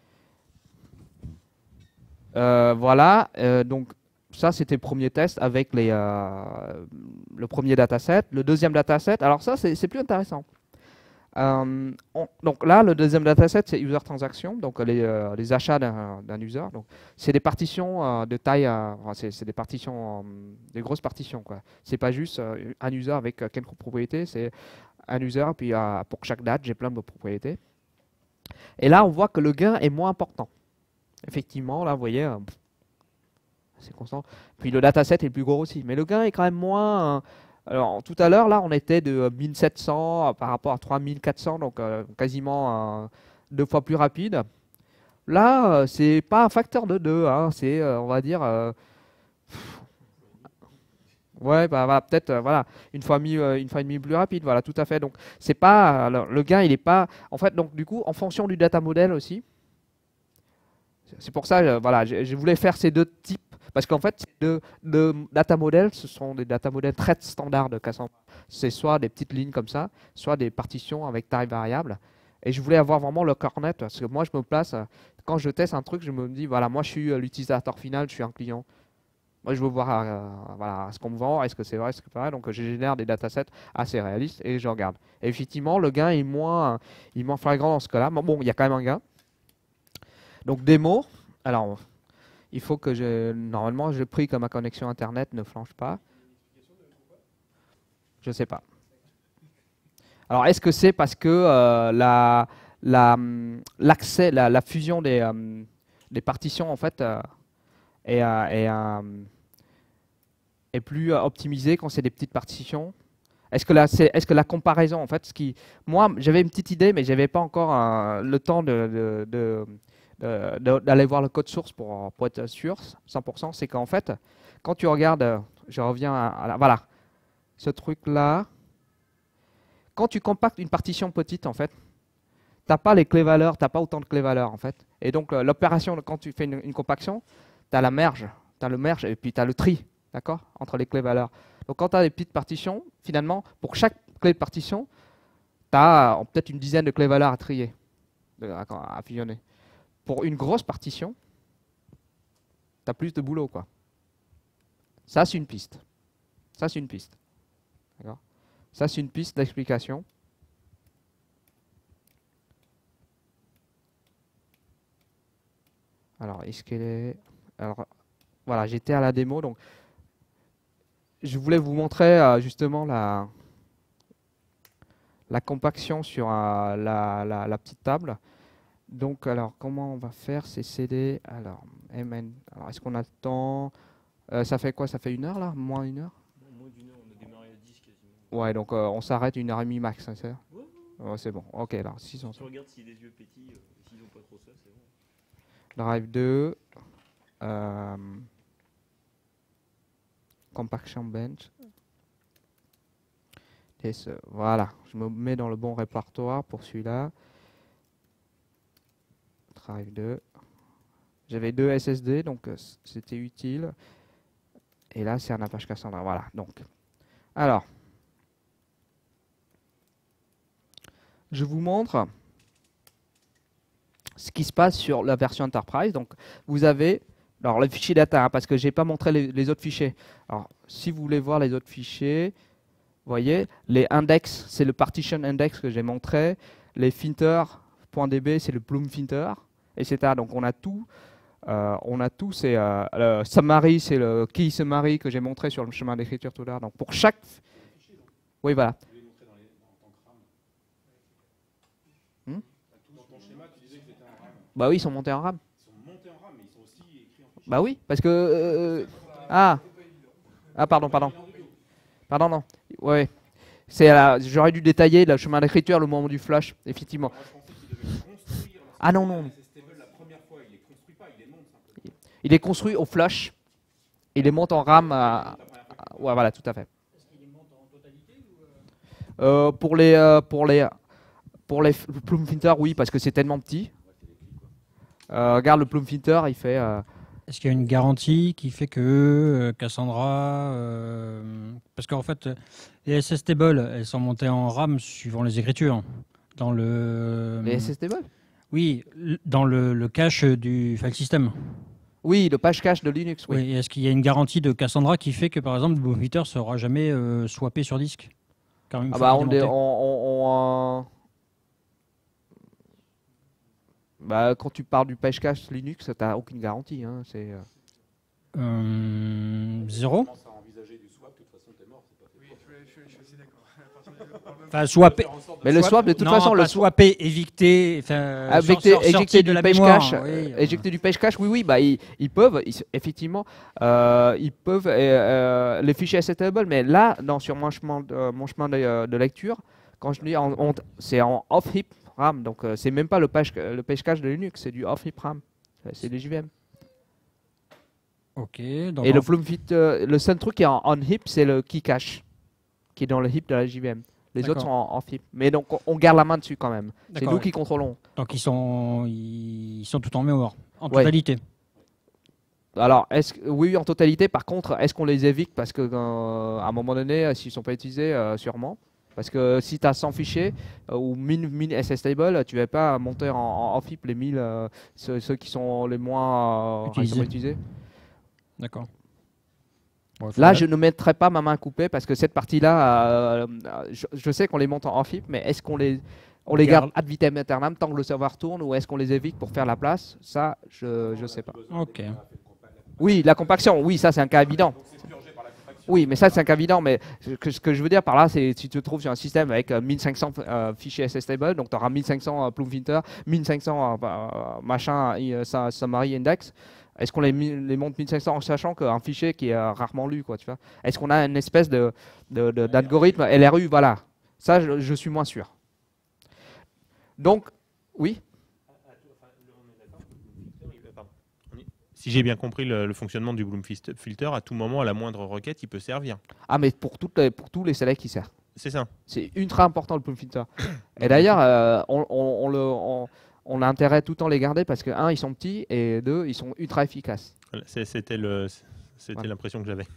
Euh, voilà, euh, donc ça c'était le premier test avec les, euh, le premier dataset. Le deuxième dataset, alors ça c'est c'est plus intéressant. Euh, on- donc là, le deuxième dataset c'est user transaction, donc les, euh, les achats d'un d'un user. Donc c'est des partitions euh, de taille, euh, enfin, c'est c'est des partitions, euh, des grosses partitions quoi. C'est pas juste euh, un user avec euh, quelques propriétés, c'est un user puis euh, pour chaque date j'ai plein de propriétés. Et là on voit que le gain est moins important. Effectivement, là, vous voyez, euh, c'est constant. Puis le dataset est plus gros aussi. Mais le gain est quand même moins. euh, alors, tout à l'heure, là, on était de euh, mille sept cents euh, par rapport à trois mille quatre cents, donc euh, quasiment euh, deux fois plus rapide. Là, euh, c'est pas un facteur de deux, hein, c'est, euh, on va dire. euh, Ouais, bah, voilà, peut-être euh, voilà, une fois, mi, euh, une fois et demie plus rapide, voilà, tout à fait. Donc, c'est pas. Alors, le gain, il est pas. En fait, donc, du coup, en fonction du data model aussi. C'est pour ça, euh, voilà, je, je voulais faire ces deux types, parce qu'en fait, ces deux, deux data models, ce sont des data models très standards de Cassandra. C'est soit des petites lignes comme ça, soit des partitions avec taille variable. Et je voulais avoir vraiment le cornet, parce que moi, je me place, euh, quand je teste un truc, je me dis, voilà, moi, je suis euh, l'utilisateur final, je suis un client. Moi, je veux voir euh, voilà, ce qu'on me vend, est-ce que c'est vrai, est-ce que c'est pas vrai. Donc, je génère des datasets assez réalistes et je regarde. Et effectivement, le gain est moins, il est moins flagrant dans ce cas-là. Mais bon, il y a quand même un gain. Donc démo, alors il faut que je, normalement je prie que ma connexion internet ne flanche pas. Je sais pas. Alors est-ce que c'est parce que euh, la, la, hum, l'accès, la, la fusion des, hum, des partitions en fait euh, est, euh, est, euh, est plus euh, optimisée quand c'est des petites partitions? Est-ce que, la, c'est, est-ce que la comparaison en fait, ce qui, moi j'avais une petite idée mais j'avais pas encore euh, le temps de, de, de Euh, d'aller voir le code source pour, pour être sûr, cent pour cent, c'est qu'en fait, quand tu regardes, euh, je reviens à, à la, voilà, ce truc-là, quand tu compactes une partition petite, en fait, tu n'as pas les clés valeurs, tu n'as pas autant de clés valeurs, en fait. Et donc, euh, l'opération, quand tu fais une, une compaction, tu as la merge, tu as le merge et puis tu as le tri, d'accord, entre les clés valeurs. Donc, quand tu as des petites partitions, finalement, pour chaque clé de partition, tu as euh, peut-être une dizaine de clés valeurs à trier, de, à, à fusionner. Pour une grosse partition, tu as plus de boulot, quoi. Ça, c'est une piste. Ça, c'est une piste. D'accord ? Ça, c'est une piste d'explication. Alors, est-ce qu'elle est... Alors, voilà, j'étais à la démo, donc je voulais vous montrer euh, justement la, la compaction sur euh, la, la, la petite table. Donc, alors, comment on va faire ces C D? Alors, M N. Alors, est-ce qu'on a le temps? euh, Ça fait quoi? Ça fait une heure, là? Moins une heure? Moins d'une heure, on a démarré à dix quasiment. Ouais, donc euh, on s'arrête une heure et demie max, hein, c'est ça? Ouais, Ouais, c'est bon. Ok, alors, six cents. Tu regardes si les yeux pétillent, euh, s'ils n'ont pas trop ça, c'est bon. Drive deux. Euh, compaction bench. Et ce, voilà, je me mets dans le bon répertoire pour celui-là. Drive deux. J'avais deux S S D, donc euh, c'était utile. Et là, c'est un Apache Cassandra. Voilà. Donc, alors, je vous montre ce qui se passe sur la version Enterprise. Donc, vous avez Alors, le fichier data, hein, parce que je n'ai pas montré les, les autres fichiers. Alors, si vous voulez voir les autres fichiers, vous voyez, les index, c'est le partition index que j'ai montré. Les finter.db, c'est le Bloom finter, et cetera. Donc, on a tout. Euh, on a tout. C'est euh, le summary, c'est le key summary que j'ai montré sur le chemin d'écriture tout à l'heure. Donc, pour chaque. Oui, voilà. Hmm bah oui, ils sont montés en RAM. Bah oui, parce que... Euh, ah. ah, pardon, pardon. Pardon, non. Ouais. J'aurais dû détailler le chemin d'écriture, le moment du flash, effectivement. Ah non, non. Il est construit au flash. Il les monte en RAM. À... Ouais, voilà, tout à fait. Euh, pour les... Euh, pour les pour les Bloom Finter, oui, parce que c'est tellement petit. Euh, regarde, le Bloom Finter, il fait... Euh, Est-ce qu'il y a une garantie qui fait que euh, Cassandra... Euh, parce qu'en fait, les S S tables, elles sont montées en RAM suivant les écritures. Dans le... Les S S tables? Oui, dans le, le cache du file system. Oui, le page cache de Linux, oui. oui Est-ce qu'il y a une garantie de Cassandra qui fait que, par exemple, le Bloom Finter ne sera jamais euh, swappé sur disque quand ah bah, on, on, on, on euh... Bah, quand tu parles du page cache Linux, tu n'as aucune garantie. Hein, c'est, euh... Euh, zéro. Enfin, swapper. Mais le swap, de toute non, façon, le swapper, évicter, enfin, évicter, sort, éjecter du de page mémoire, cache, oui, éjecter du page cache, oui, oui, bah ils, ils peuvent, ils, effectivement, euh, ils peuvent euh, euh, les fichiers acceptable, mais là, dans sur mon chemin de, mon chemin de, de lecture, quand je dis, c'est en off heap RAM, donc euh, c'est même pas le page, le page cache de Linux, c'est du off heap RAM, c'est du J V M. Ok. Donc Et le Bloom Fit, euh, le seul truc qui est en on heap, c'est le key cache, qui est dans le heap de la J V M. Les autres sont en off heap. Mais donc on, on garde la main dessus quand même. C'est nous qui contrôlons. Donc ils sont, ils sont tout en mémoire, en ouais. totalité. Alors, est-ce que, oui, en totalité. Par contre, est-ce qu'on les évite parce que euh, à un moment donné, s'ils ne sont pas utilisés, euh, sûrement. Parce que si tu as cent fichiers euh, ou mille, mille S S tables, tu ne vas pas monter en, en off heap les mille, euh, ceux, ceux qui sont les moins euh, utilisés. utilisés. D'accord. Ouais, là, je ne mettrai pas ma main coupée parce que cette partie-là, euh, je, je sais qu'on les monte en off heap, mais est-ce qu'on les, on les garde ad vitam aeternam tant que le serveur tourne ou est-ce qu'on les évite pour faire la place? Ça, je ne sais pas. Ok. Oui, la compaction, oui, ça c'est un cas évident. Oui, mais ça c'est un cas évident, mais ce que, que je veux dire par là, c'est si tu te trouves sur un système avec euh, mille cinq cents euh, fichiers S S table, donc tu auras mille cinq cents euh, Bloom Finter, mille cinq cents euh, machin, euh, summary index. Est-ce qu'on les, les monte mille cinq cents en sachant qu'un fichier qui est euh, rarement lu, quoi, tu vois? Est-ce qu'on a une espèce de, de, de, d'algorithme L R U? Voilà. Ça, je, je suis moins sûr. Donc, oui. Si j'ai bien compris le, le fonctionnement du Bloom Filter, à tout moment, à la moindre requête, il peut servir. Ah, mais pour, toutes les, pour tous les selects, il sert. C'est ça. C'est ultra important le Bloom Filter. Et d'ailleurs, euh, on, on, on le... On, on a intérêt tout le temps à les garder parce que, un, ils sont petits et deux, ils sont ultra efficaces. C'était voilà. l'impression que j'avais.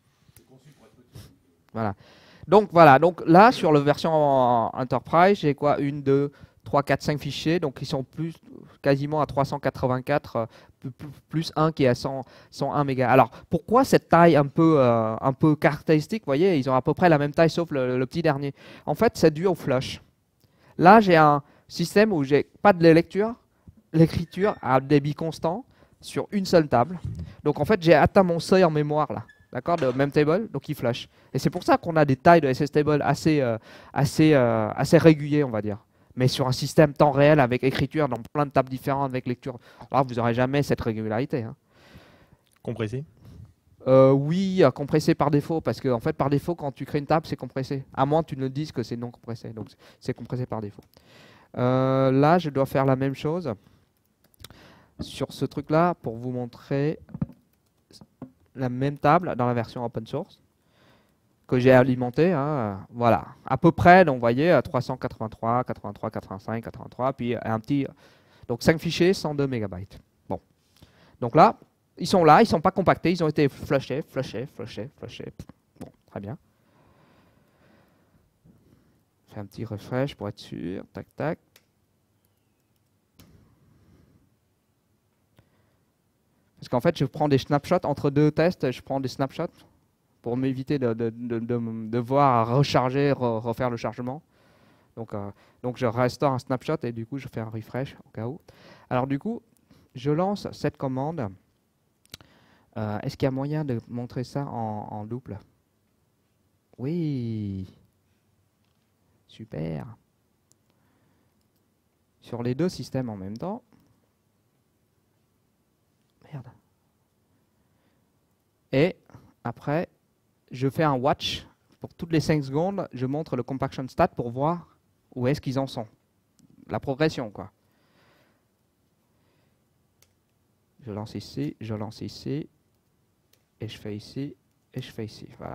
Voilà. Donc, voilà. Donc, là, sur la version Enterprise, j'ai quoi? Une, deux, trois, quatre, cinq fichiers. Donc, ils sont plus, quasiment à trois cent quatre-vingt-quatre, plus, plus un qui est à cent, cent un mégas. Alors, pourquoi cette taille un peu, euh, un peu caractéristique? Vous voyez, ils ont à peu près la même taille sauf le, le petit dernier. En fait, c'est dû au flush. Là, j'ai un système où j'ai pas de lecture, l'écriture à débit constant sur une seule table. Donc en fait, j'ai atteint mon seuil en mémoire là, d'accord, de même table, donc il flash. Et c'est pour ça qu'on a des tailles de S S table assez, euh, assez, euh, assez réguliers, on va dire. Mais sur un système temps réel avec écriture dans plein de tables différentes avec lecture, alors vous n'aurez jamais cette régularité. Hein. Compressé euh, Oui, compressé par défaut, parce que en fait, par défaut, quand tu crées une table, c'est compressé. À moins que tu ne le dises que c'est non compressé, donc c'est compressé par défaut. Euh, là, je dois faire la même chose sur ce truc-là pour vous montrer la même table dans la version open source que j'ai alimentée. Hein, voilà, à peu près, donc vous voyez, trois cent quatre-vingt-trois, quatre-vingt-trois, quatre-vingt-cinq, quatre-vingt-trois, puis un petit, donc cinq fichiers, cent deux mégabytes. Bon, donc là, ils sont là, ils ne sont pas compactés, ils ont été flushés, flushés, flushés, flushés. Bon, très bien. Fais un petit refresh pour être sûr. Tac, tac. Parce qu'en fait, je prends des snapshots entre deux tests, je prends des snapshots pour m'éviter de, de, de, de, de voir recharger, re, refaire le chargement. Donc, euh, donc je restaure un snapshot et du coup je fais un refresh au cas où. Alors du coup, je lance cette commande. Euh, Est-ce qu'il y a moyen de montrer ça en, en double? Oui. Super. Sur les deux systèmes en même temps. Merde. Et après, je fais un watch. Pour toutes les cinq secondes, je montre le compaction stat pour voir où est-ce qu'ils en sont. La progression, quoi. Je lance ici, je lance ici, et je fais ici, et je fais ici. Voilà.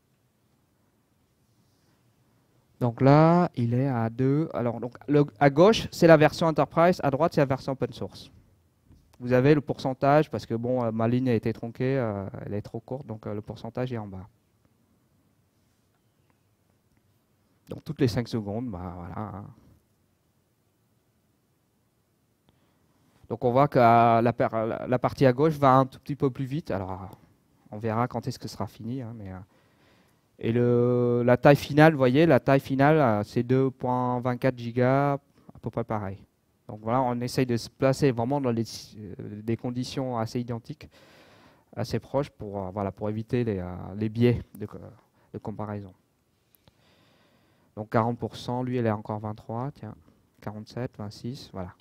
Donc là, il est à deux. Alors, donc, le, à gauche, c'est la version Enterprise, à droite, c'est la version Open Source. Vous avez le pourcentage, parce que bon, euh, ma ligne a été tronquée, euh, elle est trop courte, donc euh, le pourcentage est en bas. Donc toutes les cinq secondes, bah voilà. Donc on voit que la, la, la partie à gauche va un tout petit peu plus vite. Alors on verra quand est-ce que ce sera fini. Hein, mais, euh, et le, la taille finale, vous voyez, la taille finale, euh, c'est deux virgule vingt-quatre gigas, à peu près pareil. Donc voilà, on essaye de se placer vraiment dans les, euh, des conditions assez identiques, assez proches pour, euh, voilà, pour éviter les, euh, les biais de, de comparaison. Donc quarante pour cent, lui, elle est encore vingt-trois, tiens, quarante-sept, vingt-six, voilà.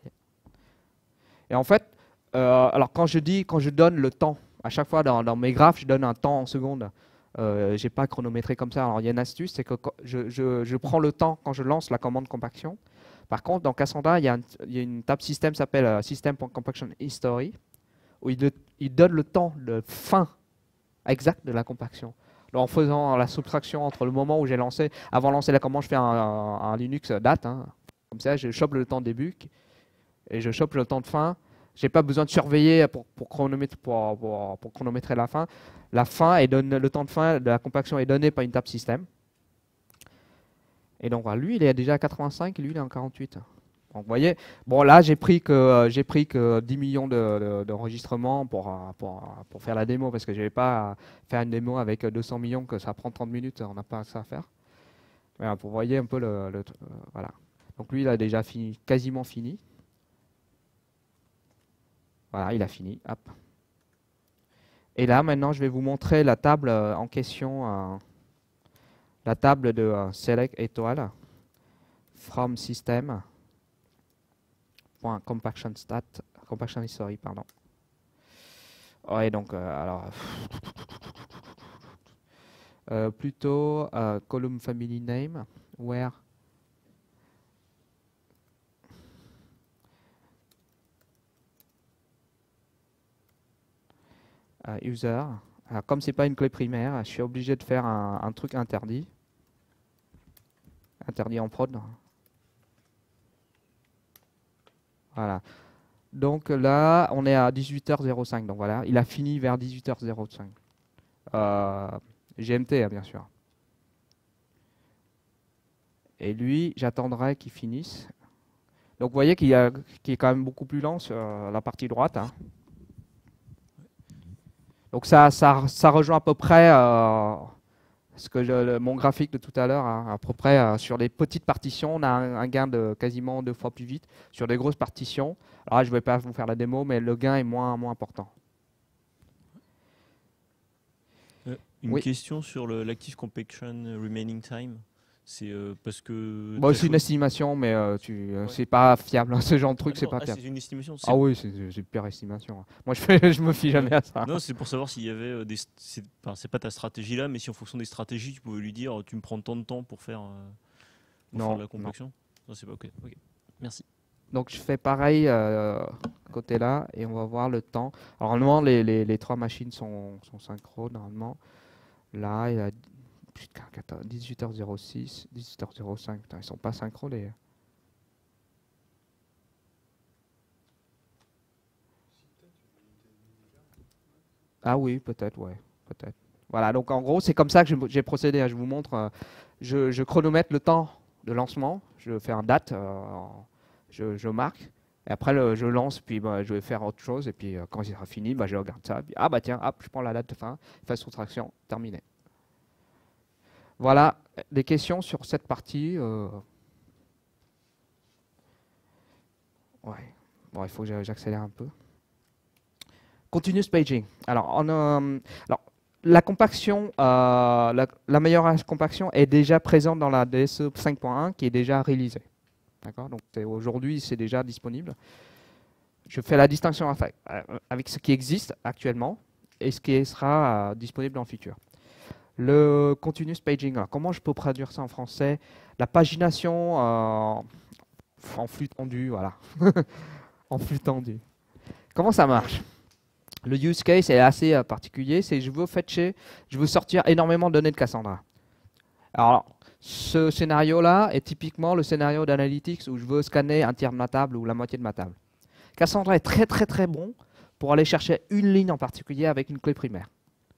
Et en fait, euh, alors quand je dis, quand je donne le temps, à chaque fois dans, dans mes graphes, je donne un temps en secondes. Euh, je n'ai pas chronométré comme ça. Alors il y a une astuce, c'est que je, je, je prends le temps quand je lance la commande compaction. Par contre, dans Cassandra, il y a, un, il y a une table système qui s'appelle uh, System.Compaction History, où il, il donne le temps de fin exact de la compaction. En faisant la soustraction entre le moment où j'ai lancé, avant de lancer la commande, je fais un, un, un Linux date. Hein. Comme ça, je chope le temps de début et je chope le temps de fin. Je n'ai pas besoin de surveiller pour, pour, chronométrer, pour, pour, pour chronométrer la fin. La fin est donne, le temps de fin de la compaction est donné par une table système. Et donc, voilà, lui, il est déjà à quatre-vingt-cinq et lui, il est en quarante-huit. Donc, vous voyez, bon, là, j'ai pris que, euh, j'ai pris que dix millions d'enregistrements de, de, pour, pour, pour faire la démo, parce que je ne vais pas faire une démo avec deux cents millions, que ça prend trente minutes, on n'a pas ça à faire. Mais, pour voyez un peu le... le euh, voilà. Donc, lui, il a déjà fini, quasiment fini. Voilà, il a fini. Hop. Et là, maintenant, je vais vous montrer la table euh, en question, euh, la table de euh, Select étoile, from system. Compaction stat, compaction history, pardon. Ouais, donc, euh, alors, euh, plutôt euh, column family name, where uh, user. Alors, comme c'est pas une clé primaire, je suis obligé de faire un, un truc interdit, interdit en prod. Voilà. Donc là, on est à dix-huit heures zéro cinq. Donc voilà, il a fini vers dix-huit heures zéro cinq. Euh, G M T, hein, bien sûr. Et lui, j'attendrai qu'il finisse. Donc vous voyez qu'il qu est quand même beaucoup plus lent sur la partie droite. Hein. Donc ça, ça, ça rejoint à peu près euh, ce que je, le, mon graphique de tout à l'heure, hein, à peu près euh, sur les petites partitions, on a un, un gain de quasiment deux fois plus vite. Sur des grosses partitions, alors là, je ne vais pas vous faire la démo, mais le gain est moins, moins important. Euh, une oui. question sur l'Active Compaction Remaining Time. C'est euh, parce que... Bon, c'est une estimation, mais euh, tu, euh, ouais. c'est pas fiable. Hein, ce genre de truc, ah, c'est pas ah, fiable. C'est une estimation. Ah oui, c'est une pure estimation. Moi, je, fais, je me fie jamais à ça. Non, c'est pour savoir s'il y avait euh, des... C'est enfin, pas ta stratégie là, mais si en fonction des stratégies, tu pouvais lui dire, tu me prends tant de temps pour faire, euh, pour non, faire la compaction. Non, non c'est pas ok. Ok, merci. Donc, je fais pareil euh, côté là, et on va voir le temps. Alors, normalement, les, les, les trois machines sont, sont synchro, normalement. Là, il y a... dix-huit heures zéro six, dix-huit heures zéro cinq, putain, ils sont pas synchro les... Ah oui, peut-être, ouais, peut-être. Voilà, donc en gros, c'est comme ça que j'ai procédé. Hein. Je vous montre, euh, je, je chronomètre le temps de lancement, je fais un date, euh, je, je marque, Et après, le, je lance, puis bah, je vais faire autre chose. Et puis, euh, quand il sera fini, bah, je regarde ça. Puis, ah, bah tiens, hop, je prends la date de fin, fais soustraction, terminé. Voilà, des questions sur cette partie. Euh... Ouais, bon, il faut que j'accélère un peu. Continuous paging. Alors, on, euh, alors la compaction, euh, la, la meilleure compaction est déjà présente dans la D S E cinq point un qui est déjà réalisée. D'accord. Donc aujourd'hui, c'est déjà disponible. Je fais la distinction avec, avec ce qui existe actuellement et ce qui sera euh, disponible dans le futur. Le continuous paging, alors, comment je peux traduire ça en français? La pagination euh, en flux tendu, voilà. En flux tendu. Comment ça marche? Le use case est assez euh, particulier, c'est je veux fetcher, je veux sortir énormément de données de Cassandra. Alors, ce scénario-là est typiquement le scénario d'analytics où je veux scanner un tiers de ma table ou la moitié de ma table. Cassandra est très très très bon pour aller chercher une ligne en particulier avec une clé primaire.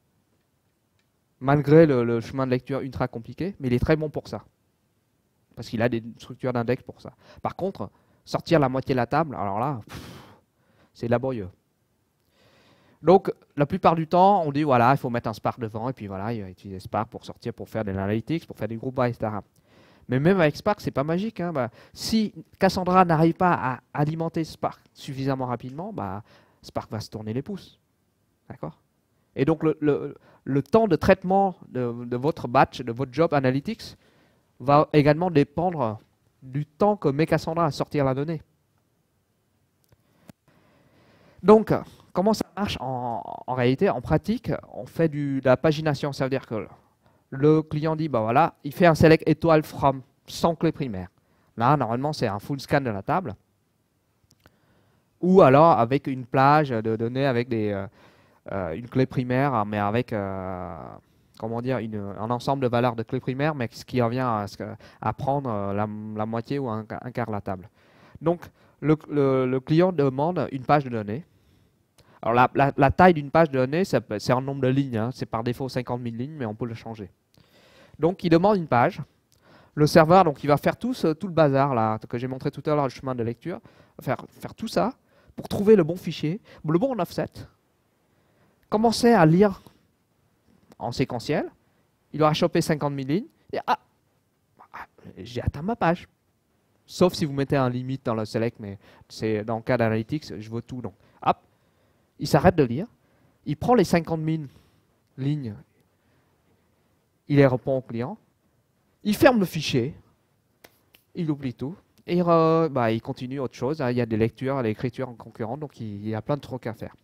Malgré le, le chemin de lecture ultra compliqué, mais il est très bon pour ça. Parce qu'il a des structures d'index pour ça. Par contre, sortir la moitié de la table, alors là, c'est laborieux. Donc, la plupart du temps, on dit, voilà, il faut mettre un Spark devant, et puis voilà, il va utiliser Spark pour sortir, pour faire de l'analytics, pour faire des groupes, et cetera. Mais même avec Spark, c'est pas magique. Hein, bah, si Cassandra n'arrive pas à alimenter Spark suffisamment rapidement, bah, Spark va se tourner les pouces. D'accord? Et donc, le, le, le temps de traitement de, de votre batch, de votre job analytics, va également dépendre du temps que met Cassandra à sortir la donnée. Donc, comment ça marche en, en réalité? En pratique, on fait du, de la pagination. Ça veut dire que le client dit, bah voilà, il fait un select étoile from sans clé primaire. Là, normalement, c'est un full scan de la table. Ou alors avec une plage de données avec des, euh, euh, une clé primaire, mais avec euh, comment dire, une, un ensemble de valeurs de clés primaires, mais ce qui revient à, à prendre la, la moitié ou un, un quart de la table. Donc, le, le, le client demande une page de données. Alors, la, la, la taille d'une page de données, c'est un nombre de lignes. Hein. C'est par défaut cinquante mille lignes, mais on peut le changer. Donc, il demande une page. Le serveur, donc, il va faire tout, ce, tout le bazar là, que j'ai montré tout à l'heure, le chemin de lecture, faire, faire tout ça pour trouver le bon fichier, le bon offset, commencer à lire en séquentiel. Il aura chopé cinquante mille lignes. Et ah, j'ai atteint ma page. Sauf si vous mettez un limite dans le select, mais c'est dans le cas d'analytics, je veux tout. Donc, hop, il s'arrête de lire. Il prend les cinquante mille lignes. Il les répond au client. Il ferme le fichier. Il oublie tout. Et il, re, bah, il continue autre chose. Hein. Il y a des lectures, des écritures en concurrent, donc il, il y a plein de trucs à faire.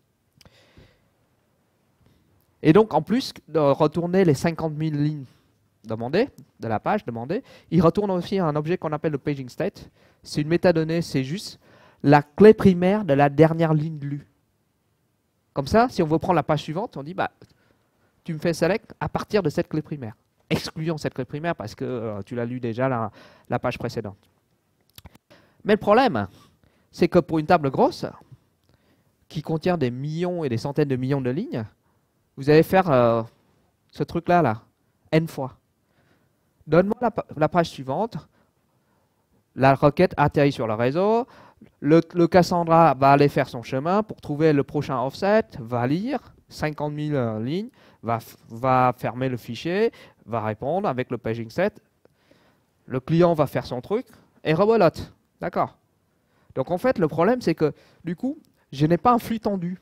Et donc, en plus de retourner les cinquante mille lignes demandées, de la page demandée, il retourne aussi un objet qu'on appelle le paging state. C'est une métadonnée, c'est juste la clé primaire de la dernière ligne lue. Comme ça, si on veut prendre la page suivante, on dit, bah, tu me fais select à partir de cette clé primaire. Excluons cette clé primaire parce que euh, tu l'as lu déjà la, la page précédente. Mais le problème, c'est que pour une table grosse, qui contient des millions et des centaines de millions de lignes, vous allez faire euh, ce truc-là, là, n fois. Donne-moi la, la page suivante. La requête atterrit sur le réseau. Le, le Cassandra va aller faire son chemin pour trouver le prochain offset, va lire cinquante mille euh, lignes, va, va fermer le fichier, va répondre avec le paging set. Le client va faire son truc et rebelote. D'accord. Donc en fait, le problème, c'est que du coup, je n'ai pas un flux tendu.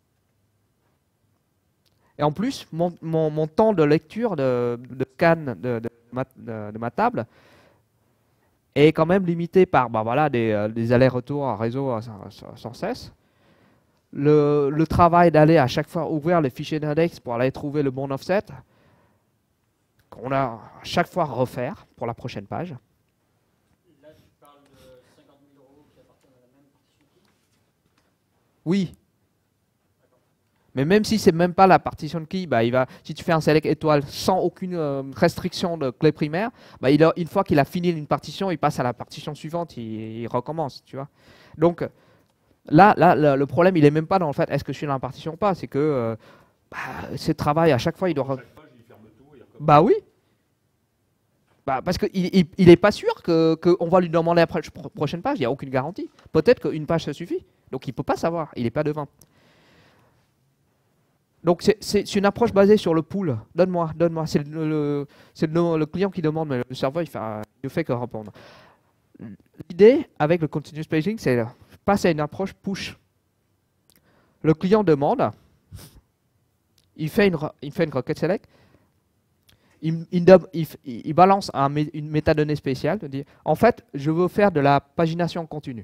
Et en plus, mon, mon, mon temps de lecture de, de scan de, de, ma, de, de ma table est quand même limité par bah voilà, des, euh, des allers-retours à réseau euh, sans, sans cesse. Le, le travail d'aller à chaque fois ouvrir les fichiers d'index pour aller trouver le bon offset, qu'on a à chaque fois à refaire pour la prochaine page. Là, tu parles de cinquante mille euros qui appartiennent à la même partition. Oui. Mais même si c'est même pas la partition key, bah il va, si tu fais un select étoile sans aucune euh, restriction de clé primaire, bah il a, une fois qu'il a fini une partition, il passe à la partition suivante, il, il recommence, tu vois. Donc là, là, le, le problème, il est même pas dans le fait est-ce que je suis dans la partition ou pas, c'est que euh, bah, ce travail à chaque fois, il doit. Re... Fois, ferme tout et bah oui. Bah, parce qu'il n'est pas sûr qu'on que va lui demander la pro prochaine page, il n'y a aucune garantie. Peut-être qu'une page, ça suffit. Donc il ne peut pas savoir, il n'est pas devin. Donc c'est une approche basée sur le pool. Donne-moi, donne-moi. C'est le, le, le, le client qui demande, mais le serveur, il, fait, il ne fait que répondre. L'idée avec le continuous paging, c'est passer à une approche push. Le client demande, il fait une, il fait une requête select, il, il, il, il balance un, une métadonnée spéciale, dit, en fait, je veux faire de la pagination continue.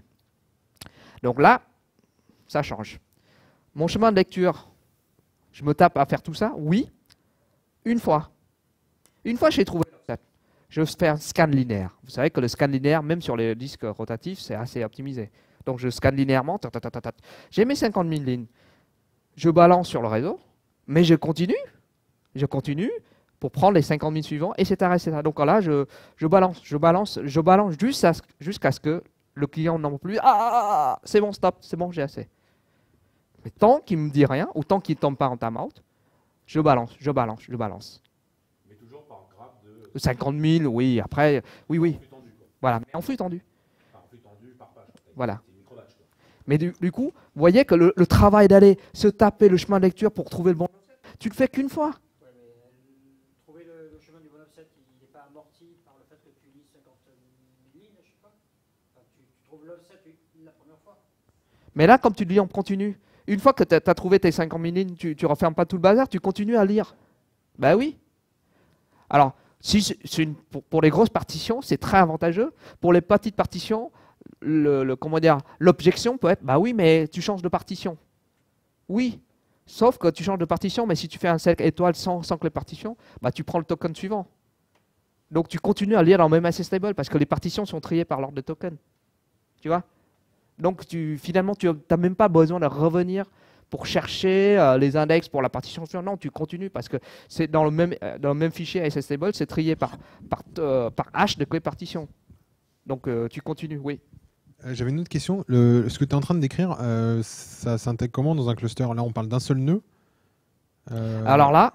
Donc là, ça change. Mon chemin de lecture, je me tape à faire tout ça? Oui, une fois. Une fois, j'ai trouvé l'offset. Je fais un scan linéaire. Vous savez que le scan linéaire, même sur les disques rotatifs, c'est assez optimisé. Donc je scanne linéairement. J'ai mes cinquante mille lignes. Je balance sur le réseau, mais je continue. Je continue pour prendre les cinquante mille suivants, et cetera et cetera. Donc là, je, je balance, je balance, je balance jusqu'à jusqu'à ce que le client n'en veut plus. Ah, c'est bon, stop, c'est bon, j'ai assez. Mais tant qu'il ne me dit rien, ou tant qu'il ne tombe pas en timeout, je balance, je balance, je balance. Mais toujours par graphe de... cinquante mille, oui, après, oui, oui. Tendu, voilà, mais en flux tendu. Enfin, en flux tendu par page. Voilà. Mais du, du coup, vous voyez que le, le travail d'aller se taper le chemin de lecture pour trouver le bon offset, tu le fais qu'une fois. Ouais, mais trouver le, le chemin du bon offset, il n'est pas amorti par le fait que tu lis cinquante mille lignes, je sais pas. Enfin, tu, tu trouves l'offset la première fois. Mais là, comme tu le lis en continu, une fois que tu as trouvé tes cinquante mille lignes, tu ne refermes pas tout le bazar, tu continues à lire. Ben oui. Alors, si une, pour, pour les grosses partitions, c'est très avantageux. Pour les petites partitions, le, le, comment dire, l'objection peut être, bah oui, mais tu changes de partition. Oui, sauf que tu changes de partition, mais si tu fais un select étoile sans, sans que les partitions, bah tu prends le token suivant. Donc tu continues à lire dans le même assistable parce que les partitions sont triées par l'ordre de token. Tu vois? Donc tu, finalement, tu n'as même pas besoin de revenir pour chercher euh, les index pour la partition suivante. Non, tu continues parce que c'est dans le même euh, dans le même fichier assistable, c'est trié par par, euh, par hash de clé partition. Donc euh, tu continues, oui. Euh, J'avais une autre question. Le, ce que tu es en train de décrire, euh, ça s'intègre comment dans un cluster? Là, on parle d'un seul nœud. Euh, Alors là,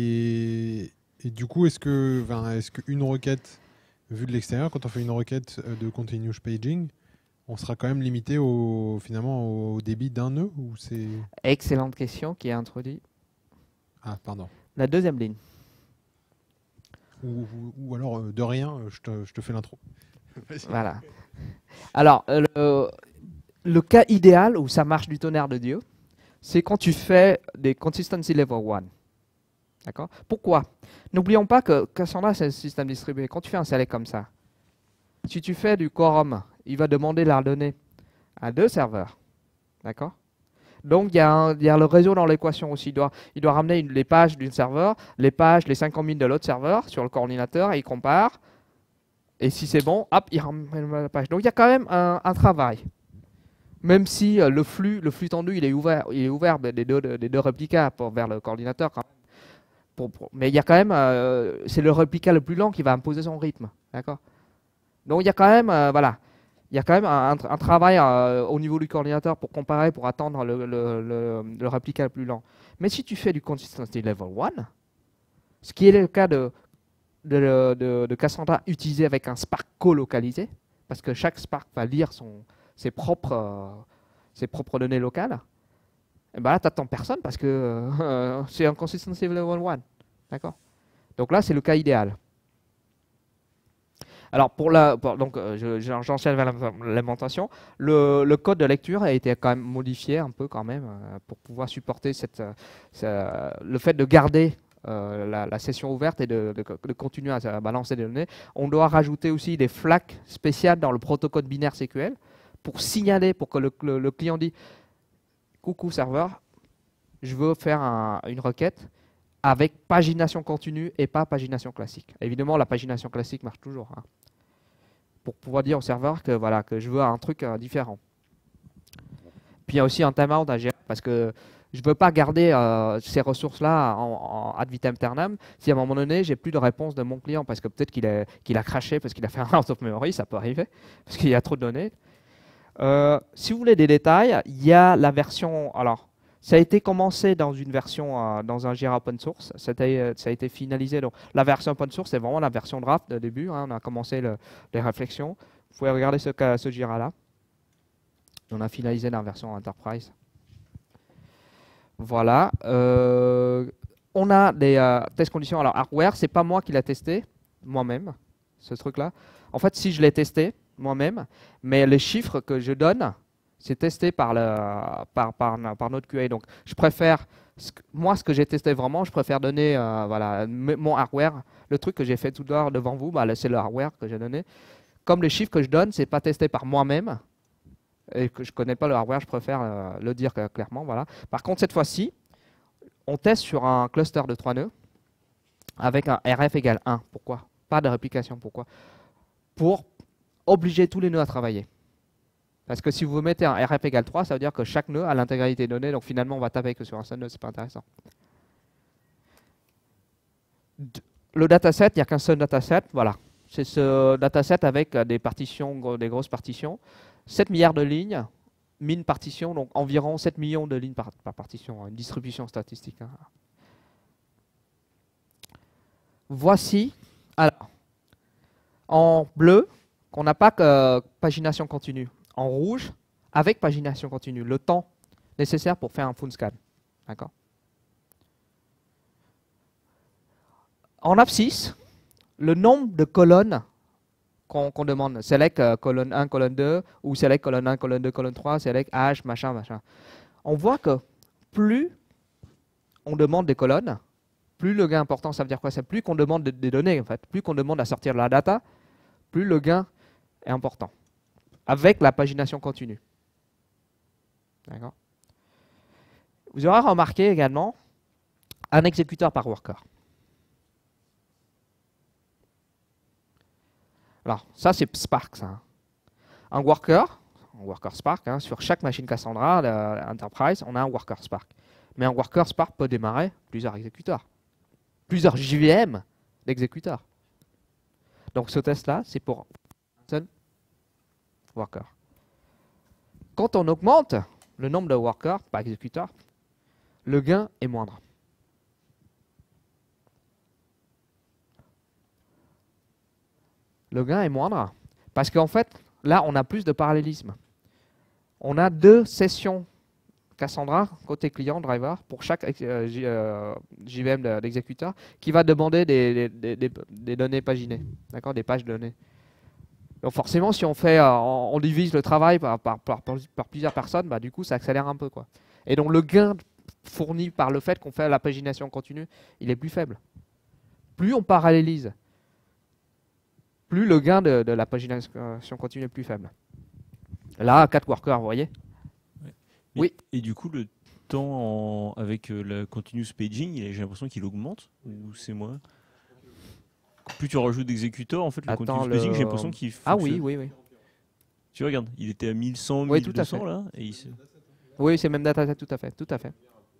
et, et du coup, est-ce que, enfin, est-ce qu'une requête vue de l'extérieur, quand on fait une requête de continuous paging, on sera quand même limité au, finalement au débit d'un nœud ou c'est... Excellente question qui est introduite. Ah, pardon. La deuxième ligne. Ou, ou, ou alors, euh, de rien, je te, je te fais l'intro. Voilà. Alors, euh, le, le cas idéal où ça marche du tonnerre de Dieu, c'est quand tu fais des consistency level one. D'accord? Pourquoi? N'oublions pas que Cassandra, c'est un système distribué. Quand tu fais un select comme ça, si tu fais du quorum, il va demander la donnée à deux serveurs. D'accord? Donc, il y, y a le réseau dans l'équation aussi. Il doit, il doit ramener une, les pages d'un serveur, les pages, les cinquante mille de l'autre serveur sur le coordinateur et il compare. Et si c'est bon, hop, il ramène la page. Donc, il y a quand même un, un travail. Même si euh, le flux, le flux tendu, il est ouvert, il est ouvert des deux, des deux réplicas pour, vers le coordinateur. Quand même. Pour, pour, mais il y a quand même, euh, c'est le réplica le plus lent qui va imposer son rythme. D'accord? Donc, il y a quand même, euh, voilà. Il y a quand même un, un travail euh, au niveau du coordinateur pour comparer, pour attendre le, le, le, le réplica le plus lent. Mais si tu fais du consistency level one, ce qui est le cas de, de, de, de Cassandra utilisé avec un Spark co-localisé, parce que chaque Spark va lire son, ses, propres, euh, ses propres données locales, et ben là, tu n'attends personne parce que euh, c'est un consistency level one. D'accord? Donc là, c'est le cas idéal. Alors, pour la, pour, donc, euh, j'enchaîne vers l'implémentation. Le, le code de lecture a été quand même modifié un peu quand même euh, pour pouvoir supporter cette, euh, le fait de garder euh, la, la session ouverte et de, de, de continuer à, à balancer des données. On doit rajouter aussi des flags spéciales dans le protocole binaire S Q L pour signaler, pour que le, le, le client dit « Coucou serveur, je veux faire un, une requête avec pagination continue et pas pagination classique. » Évidemment, la pagination classique marche toujours. Hein, pour pouvoir dire au serveur que, voilà, que je veux un truc euh, différent. Puis il y a aussi un timeout à gérer parce que je ne veux pas garder euh, ces ressources-là en, en ad vitam aeternam si à un moment donné, j'ai plus de réponse de mon client parce que peut-être qu'il a, qu'il a craché parce qu'il a fait un out of memory, ça peut arriver, parce qu'il y a trop de données. Euh, si vous voulez des détails, il y a la version... Alors, Ça a été commencé dans une version, euh, dans un Jira open source. C'était, euh, ça a été finalisé. Donc, la version open source, c'est vraiment la version draft de début. Hein. On a commencé le, les réflexions. Vous pouvez regarder ce, cas- ce Jira-là. On a finalisé la version enterprise. Voilà. Euh, on a des euh, tests conditions. Alors, hardware, c'est pas moi qui l'ai testé, moi-même, ce truc-là. En fait, si je l'ai testé moi-même, mais les chiffres que je donne, c'est testé par, le, par, par, par notre Q A. Donc, je préfère, ce que- moi, ce que j'ai testé vraiment, je préfère donner euh, voilà, m- mon hardware. Le truc que j'ai fait tout d'abord devant vous, bah, c'est le hardware que j'ai donné. Comme les chiffres que je donne, c'est pas testé par moi-même et que je connais pas le hardware, je préfère euh, le dire euh, clairement. Voilà. Par contre, cette fois-ci, on teste sur un cluster de trois nœuds avec un R F égale un. Pourquoi? Pas de réplication. Pourquoi? Pour obliger tous les nœuds à travailler. Parce que si vous mettez un R F égale trois, ça veut dire que chaque nœud a l'intégralité donnée, donc finalement on va taper que sur un seul nœud, c'est pas intéressant. D- Le dataset, il n'y a qu'un seul dataset, voilà. C'est ce dataset avec euh, des partitions, gros- des grosses partitions. sept milliards de lignes, mille partitions, donc environ sept millions de lignes par, par partition, hein, une distribution statistique. Hein. Voici, alors, en bleu, qu'on n'a pas que euh, pagination continue. En rouge, avec pagination continue, le temps nécessaire pour faire un full scan. D'accord. En abscisse, le nombre de colonnes qu'on qu'on demande, select euh, colonne un, colonne deux, ou select colonne un, colonne deux, colonne trois, select H, machin, machin. On voit que plus on demande des colonnes, plus le gain important, ça veut dire quoi? C'est plus qu'on demande des, des données, en fait. Plus qu'on demande à sortir de la data, plus le gain est important. Avec la pagination continue. D'accord. Vous aurez remarqué également un exécuteur par worker. Alors, ça, c'est Spark. Ça. Un worker, un worker Spark, hein, sur chaque machine Cassandra, la Enterprise, on a un worker Spark. Mais un worker Spark peut démarrer plusieurs exécuteurs. Plusieurs J V M d'exécuteurs. Donc, ce test-là, c'est pour un seul worker. Quand on augmente le nombre de workers par exécuteur, le gain est moindre. Le gain est moindre parce qu'en fait, là, on a plus de parallélisme. On a deux sessions Cassandra, côté client, driver, pour chaque euh, J, euh, J V M d'exécuteur, qui va demander des, des, des, des données paginées, d'accord, des pages données. Donc forcément, si on fait, euh, on, on divise le travail par, par, par, par plusieurs personnes, bah, du coup, ça accélère un peu, quoi. Et donc le gain fourni par le fait qu'on fait la pagination continue, il est plus faible. Plus on parallélise, plus le gain de, de la pagination continue est plus faible. Là, quatre workers, vous voyez. Et, oui. Et du coup, le temps en, avec euh, la continuous paging, j'ai l'impression qu'il augmente, ou c'est moi? Plus tu rajoutes d'exécuteurs, en fait, le Attends, continuous le... paging, j'ai l'impression qu'il Ah fonctionne. oui, oui, oui. Tu regardes, il était à mille cent, oui, mille deux cents là, et il se... Oui, c'est même dataset, tout à fait, tout à fait.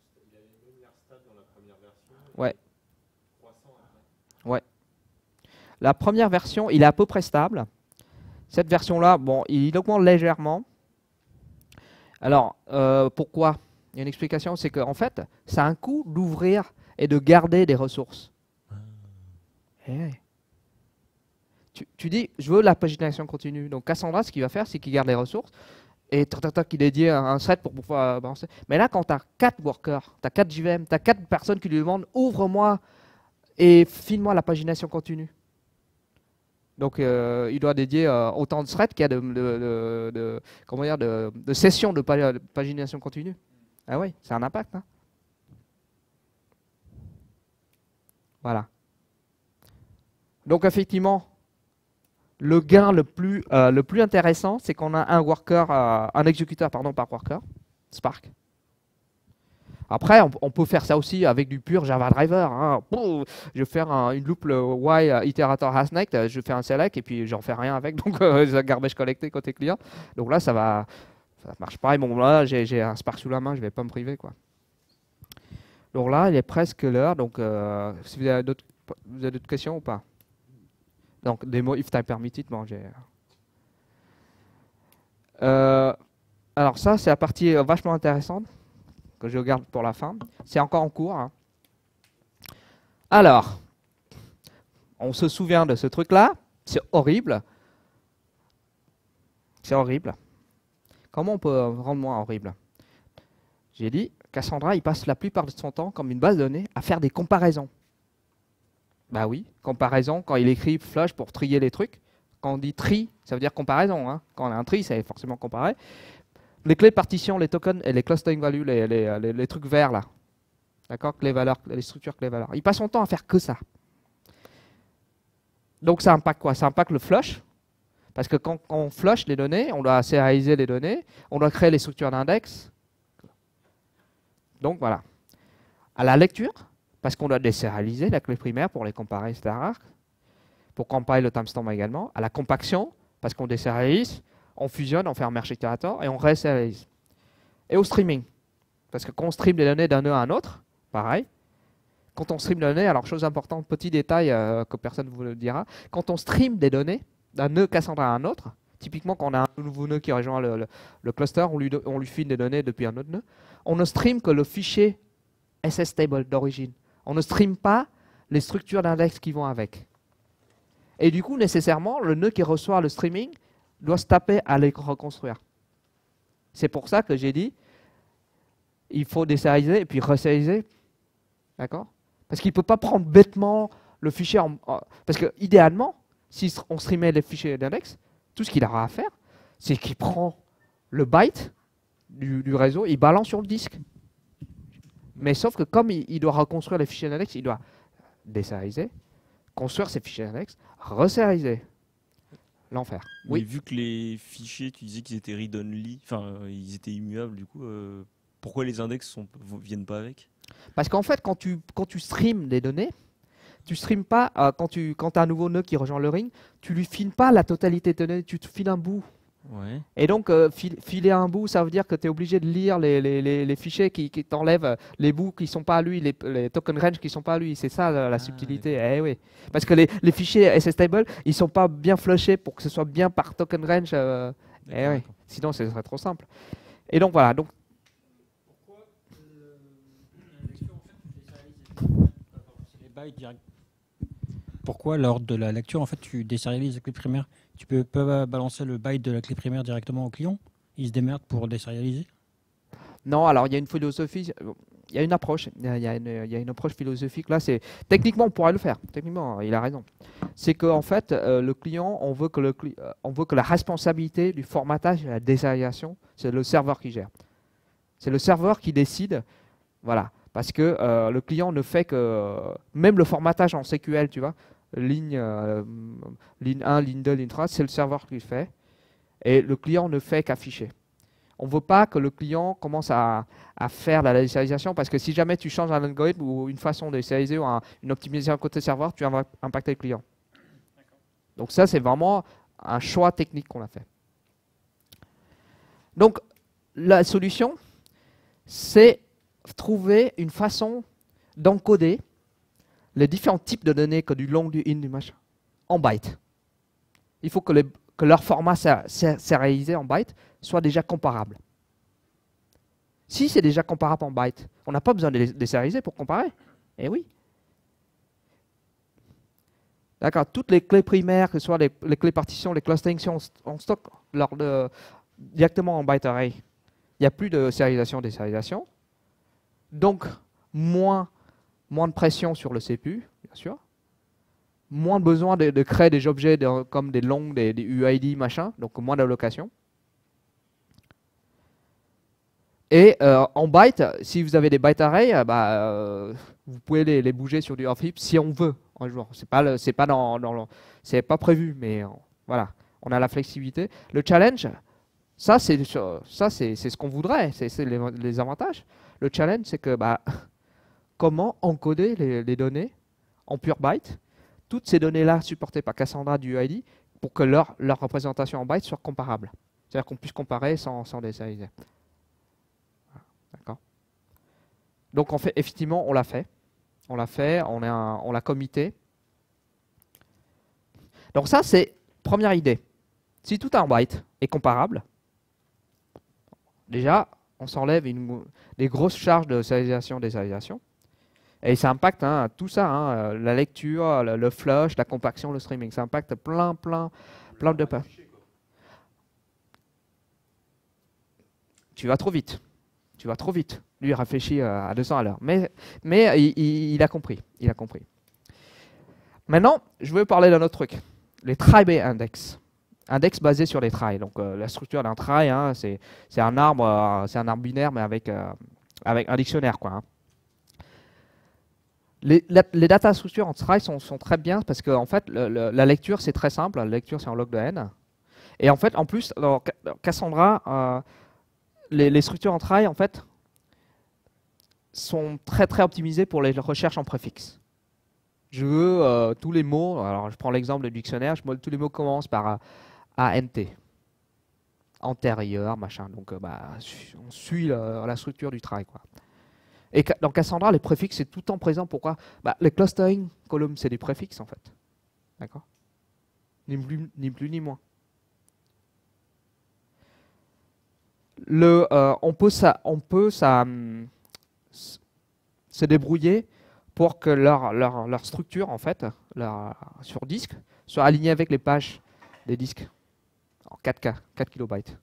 Ouais. Ouais. La première version, il est à peu près stable. Cette version-là, bon, il augmente légèrement. Alors, euh, pourquoi? Il y a une explication, c'est qu'en fait, ça a un coût d'ouvrir et de garder des ressources. Eh oui. tu, tu dis, je veux la pagination continue. Donc Cassandra, ce qu'il va faire, c'est qu'il garde les ressources et tac, tac, tac, il dédie un thread pour pouvoir avancer. Mais là, quand tu as quatre workers, tu as quatre J V M, tu as quatre personnes qui lui demandent, ouvre-moi et file-moi la pagination continue. Donc, euh, il doit dédier euh, autant de threads qu'il y a de, de, de, de, comment dire, de, de sessions de, pag de pagination continue. Ah oui, c'est un impact. Hein. Voilà. Donc, effectivement, le gain le plus, euh, le plus intéressant, c'est qu'on a un worker, euh, un exécuteur pardon, par worker, Spark. Après, on, on peut faire ça aussi avec du pur Java Driver. Hein. Pouh, je vais faire un, une loop le Y uh, iterator has next, je fais un select et puis j'en fais rien avec, donc euh, garbage collecté côté client. Donc là, ça va, ça marche pas. Et bon, là, j'ai un Spark sous la main, je vais pas me priver, quoi. Donc là, il est presque l'heure. Donc, euh, si vous avez d'autres, vous avez d'autres questions ou pas? Donc, démo if time permitted, bon, j'ai. Euh, alors ça, c'est la partie vachement intéressante. que je garde pour la fin. C'est encore en cours. Hein. Alors, on se souvient de ce truc-là. C'est horrible. C'est horrible. Comment on peut rendre moins horrible? J'ai dit, Cassandra, il passe la plupart de son temps, comme une base de données, à faire des comparaisons. Bah oui, comparaison, quand il écrit flush pour trier les trucs. Quand on dit tri, ça veut dire comparaison. Hein. Quand on a un tri, c'est forcément comparé. Les clés de partition, les tokens et les clustering values, les, les, les, les trucs verts là. D'accord? Clés valeurs, les structures clés valeurs. Il passe son temps à faire que ça. Donc ça impacte quoi? Ça impacte le flush. Parce que quand, quand on flush les données, on doit sérialiser les données, on doit créer les structures d'index. Donc voilà. À la lecture, parce qu'on doit désérialiser la clé primaire pour les comparer, et cetera. Pour compiler le timestamp également. À la compaction, parce qu'on désérialise, on fusionne, on fait un merge iterator et on resérialise. Et au streaming, parce que quand on stream les données d'un nœud à un autre, pareil. Quand on stream les données, alors chose importante, petit détail euh, que personne ne vous le dira, quand on stream des données d'un nœud Cassandra à un autre, typiquement quand on a un nouveau nœud qui rejoint le, le, le cluster, on lui, on lui file des données depuis un autre nœud, on ne stream que le fichier S S table d'origine. On ne stream pas les structures d'index qui vont avec. Et du coup, nécessairement, le nœud qui reçoit le streaming doit se taper à les reconstruire. C'est pour ça que j'ai dit, il faut désérialiser et puis resérialiser. D'accord? Parce qu'il ne peut pas prendre bêtement le fichier. En, en, parce que idéalement, si on streamait les fichiers d'index, tout ce qu'il aura à faire, c'est qu'il prend le byte du, du réseau, il balance sur le disque. Mais sauf que comme il, il doit reconstruire les fichiers d'index, il doit désérialiser, construire ces fichiers d'index, resérialiser. L'enfer. Oui. Oui. Vu que les fichiers, tu disais qu'ils étaient read-only, enfin euh, ils étaient immuables, du coup, euh, pourquoi les index ne viennent pas avec? Parce qu'en fait, quand tu, quand tu streams des données, tu streams pas, euh, quand tu quand as un nouveau nœud qui rejoint le ring, tu lui files pas la totalité des données, tu te files un bout. Ouais. Et donc, euh, fil, filer un bout, ça veut dire que tu es obligé de lire les, les, les, les fichiers qui, qui t'enlèvent les bouts qui ne sont pas à lui, les, les token range qui ne sont pas à lui. C'est ça la, la Ah, subtilité. Eh oui. Parce que les, les fichiers S S table, ils ne sont pas bien flushés pour que ce soit bien par token range. Euh, eh oui. Sinon, ce serait trop simple. Et donc, voilà. Donc, Pourquoi, lors de la lecture, en fait, tu désérialises la clé primaire? Tu peux pas balancer le byte de la clé primaire directement au client? Il se démerde pour désérialiser? non, alors il y a une philosophie, il y a une approche, il y a, il y a une, il y a une approche philosophique. Là, c'est techniquement on pourrait le faire. Techniquement, il a raison. C'est qu'en fait, euh, le client, on veut que le, euh, on veut que la responsabilité du formatage et de la désérialisation, c'est le serveur qui gère. C'est le serveur qui décide, voilà, parce que euh, le client ne fait que euh, même le formatage en C Q L, tu vois, ligne, euh, ligne un, ligne deux, ligne trois, c'est le serveur qui le fait, et le client ne fait qu'afficher. On ne veut pas que le client commence à, à faire la désérialisation, parce que si jamais tu changes un algorithme ou une façon de désérialiser ou un, une optimisation côté serveur, tu vas impacter le client. Donc ça, c'est vraiment un choix technique qu'on a fait. Donc la solution, c'est trouver une façon d'encoder les différents types de données, que du long, du in, du machin, en bytes. Il faut que, les, que leur format sérialisé en bytes soit déjà comparable. Si c'est déjà comparable en bytes, on n'a pas besoin de les désérialiser pour comparer. Eh oui. D'accord. Toutes les clés primaires, que ce soit les, les clés partition, les clustering, si on, on stocke leur, de, directement en byte array, il n'y a plus de sérialisation, désérialisation. Donc, moins, moins de pression sur le C P U, bien sûr. Moins besoin de, de créer des objets de, comme des longs, des, des U I D, machin, donc moins d'allocation. Et euh, en byte, si vous avez des byte arrays, euh, bah, euh, vous pouvez les, les bouger sur du off-heap si on veut un jour. C'est pas, le, c'est pas dans, dans le, c'est pas prévu, mais euh, voilà, on a la flexibilité. Le challenge, ça c'est, ça c'est, c'est ce qu'on voudrait, c'est, c'est les, les avantages. Le challenge, c'est que bah, comment encoder les, les données en pure byte, toutes ces données-là supportées par Cassandra du U I D, pour que leur, leur représentation en byte soit comparable. C'est-à-dire qu'on puisse comparer sans, sans désérialiser. D'accord. Donc en fait, effectivement, on l'a fait. On l'a fait, on, est un, on l'a commité. Donc ça, c'est première idée. Si tout en byte est comparable, déjà, on s'enlève une- des grosses charges de sérialisation, désérialisation. Et ça impacte hein, tout ça, hein, la lecture, le, le flush, la compaction, le streaming. Ça impacte plein, plein, plein de pas. Tu vas trop vite. Tu vas trop vite. Lui, il réfléchit euh, à deux cents à l'heure. Mais, mais il, il- il a compris. Il a compris. Maintenant, je veux parler d'un autre truc. Les trie-bay index. Index basé sur les tries. Donc, euh, la structure d'un trie, hein, c'est c'est un arbre, euh, c'est un arbre binaire, mais avec, euh, avec un dictionnaire, quoi. Hein. Les, la- les data structures en trie sont, sont très bien parce que en fait, le- le- la lecture, c'est très simple. La lecture, c'est en log de n. Et en fait, en plus, dans Ca- dans Cassandra, euh, les, les structures en trie, en fait, sont très très optimisées pour les recherches en préfixe. Je veux euh, tous les mots, alors je prends l'exemple du dictionnaire, je veux tous les mots commencent par euh, A N T, antérieur, machin. Donc euh, bah, su- on suit la, la structure du trie, quoi. Et ca- dans Cassandra, les préfixes, c'est tout le temps présent. Pourquoi? Bah, les clustering columns, c'est des préfixes, en fait. D'accord? Ni plus, ni plus ni moins. Le, euh, on peut, ça, on peut ça, hum, s- se débrouiller pour que leur, leur, leur structure, en fait, leur- sur disque, soit alignée avec les pages des disques en quatre K, quatre kilobytes.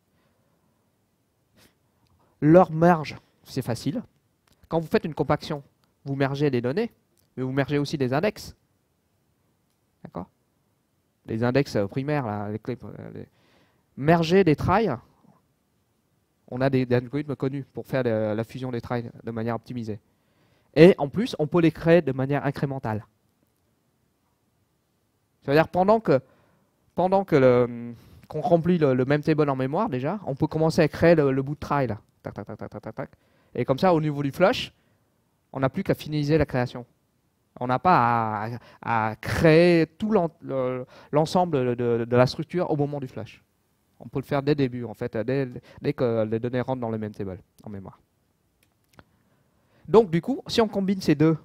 Leur merge, c'est facile. Quand vous faites une compaction, vous mergez des données, mais vous mergez aussi des index. D'accord? Les index euh, primaires, là, les clés, euh, les- merger des tries. On a des, des algorithmes connus pour faire de- la fusion des tries de manière optimisée. Et en plus, on peut les créer de manière incrémentale. C'est-à-dire pendant que pendant que le- qu'on remplit le, le même table en mémoire déjà, on peut commencer à créer le, le bout de trie là. Tac, tac, tac, tac, tac, tac, tac. Et comme ça, au niveau du flush, on n'a plus qu'à finaliser la création. On n'a pas à, à créer tout l'en- le- l'ensemble de, de- de la structure au moment du flush. On peut le faire dès le début, en fait, dès, dès que les données rentrent dans le même table en mémoire. Donc, du coup, si on combine ces deux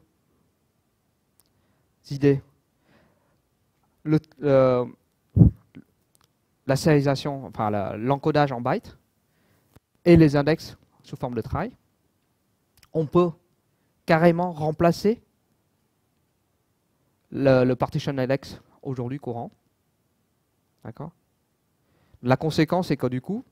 idées, le, euh, la sérialisation, enfin la- l'encodage en bytes et les index sous forme de trie, on peut carrément remplacer le, le partition index aujourd'hui courant. D'accord? La conséquence, c'est que du coup,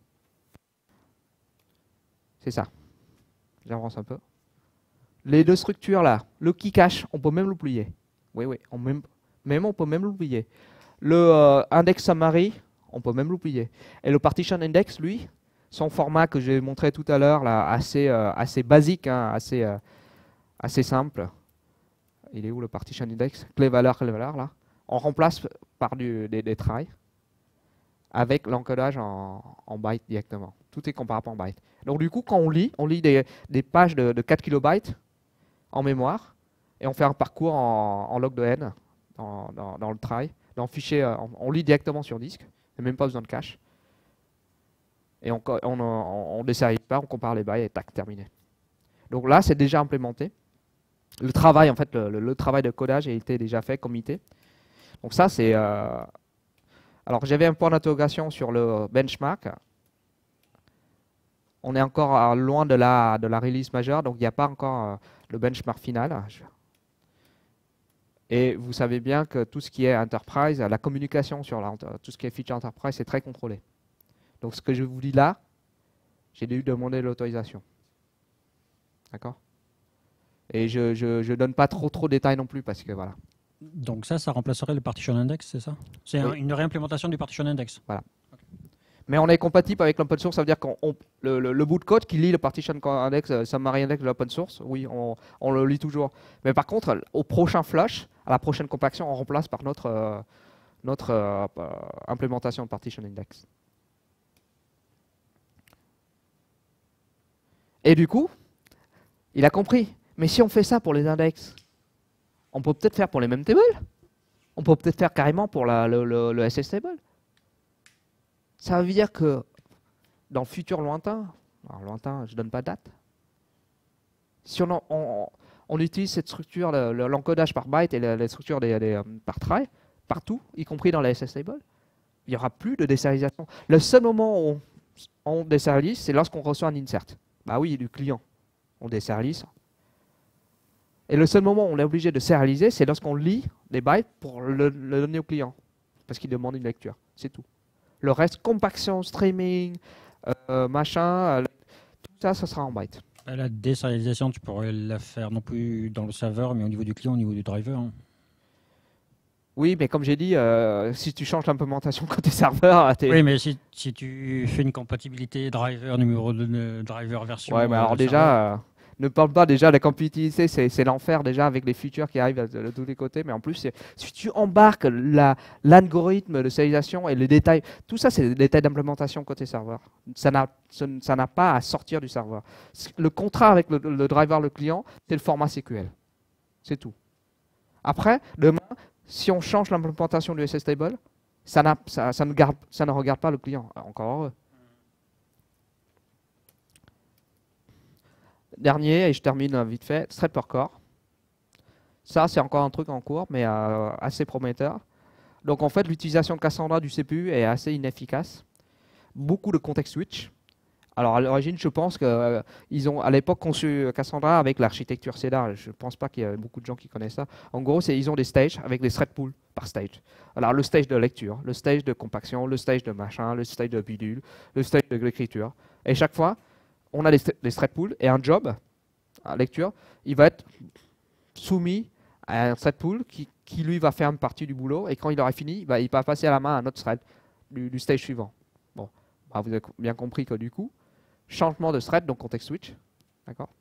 c'est ça. J'avance un peu. Les deux structures là, le key cache, on peut même l'oublier. Oui, oui, on même, même on peut même l'oublier. Le euh, index summary, on peut même l'oublier. Et le partition index, lui, son format que j'ai montré tout à l'heure, là, assez, euh, assez basique, hein, assez, euh, assez simple. Il est où le partition index? Clé valeur, clé valeur, là. On remplace par du, des, des tries avec l'encodage en, en bytes directement. Tout est comparable en bytes. Donc du coup, quand on lit, on lit des, des pages de, de quatre kilobytes en mémoire et on fait un parcours en, en log de n dans, dans, dans le trie. Dans le fichier, euh, on, on lit directement sur disque, il n'y a même pas besoin de cache. Et on ne on, on, on désérialise pas, on compare les bytes et tac, terminé. Donc là, c'est déjà implémenté. Le travail, en fait, le, le, le travail de codage a été déjà fait, commité. Donc ça, c'est... Euh, alors j'avais un point d'interrogation sur le benchmark. On est encore euh, loin de la, de la release majeure, donc il n'y a pas encore euh, le benchmark final. Et vous savez bien que tout ce qui est enterprise, la communication sur la, tout ce qui est feature enterprise, c'est très contrôlé. Donc ce que je vous dis là, j'ai dû demander l'autorisation. D'accord? Et je ne donne pas trop trop de détails non plus parce que voilà. Donc ça, ça remplacerait le partition index, c'est ça? C'est Oui. un- une réimplémentation du partition index. Voilà. Mais on est compatible avec l'open source, ça veut dire qu'on on- le, le- le bout de code qui lit le partition index, euh, summary index de l'open source, oui, on, on le lit toujours. Mais par contre, au prochain flush, à la prochaine compaction, on remplace par notre, euh, notre euh, euh, implémentation de partition index. Et du coup, il a compris. Mais si on fait ça pour les index, on peut peut-être faire pour les mêmes tables. On peut peut-être faire carrément pour la, le, le, le S S table. Ça veut dire que dans le futur lointain, alors lointain, je ne donne pas de date, si on, en- on, on utilise cette structure, le- le- l'encodage par byte et la, la structure des, des, euh, par trie, partout, y compris dans la S S table, il n'y aura plus de désérialisation. Le seul moment où, on désérialise, c'est lorsqu'on reçoit un insert. Bah oui, du client, on désérialise. Et le seul moment où on est obligé de sérialiser, c'est lorsqu'on lit les bytes pour le, le donner au client, parce qu'il demande une lecture, c'est tout. Le reste, compaction, streaming, euh, machin, euh, tout ça, ça sera en bytes. La désérialisation, tu pourrais la faire non plus dans le serveur, mais au niveau du client, au niveau du driver. Hein. Oui, mais comme j'ai dit, euh, si tu changes l'implémentation côté serveur, t'es... Oui, mais si, si tu fais une compatibilité driver, numéro de driver version. Ouais, mais alors euh, déjà, euh, ne parle pas déjà de la compatibilité, c'est, c'est l'enfer déjà avec les features qui arrivent de, de tous les côtés. Mais en plus, c'est- si tu embarques la, l'algorithme de sérialisation et les détails, tout ça, c'est des détails d'implémentation côté serveur. Ça n'a, ça n- ça n'a pas à sortir du serveur. C- Le contrat avec le, le driver, le client, c'est le format S Q L. C'est tout. Après, demain, si on change l'implémentation du S S Table, ça, n'a- ça, ça ne garde, ça ne regarde pas le client. Encore heureux. Dernier, et je termine euh, vite fait, thread per core. Ça, c'est encore un truc en cours, mais euh, assez prometteur. Donc en fait, l'utilisation de Cassandra du C P U est assez inefficace. Beaucoup de context switch. Alors à l'origine, je pense qu'ils ont à l'époque conçu Cassandra avec l'architecture Cedar. Je ne pense pas qu'il y ait beaucoup de gens qui connaissent ça. En gros, c'est, ils ont des stages avec des thread pools par stage. Alors le stage de lecture, le stage de compaction, le stage de machin, le stage de bidule, le stage de l'écriture. Et chaque fois, on a des, st- des thread pools et un job, à lecture, il va être soumis à un thread pool qui, qui, lui va faire une partie du boulot et quand il aura fini, bah, il va passer à la main à un autre thread du, du stage suivant. Bon, bah, vous avez bien compris que du coup, changement de thread, donc context switch, d'accord.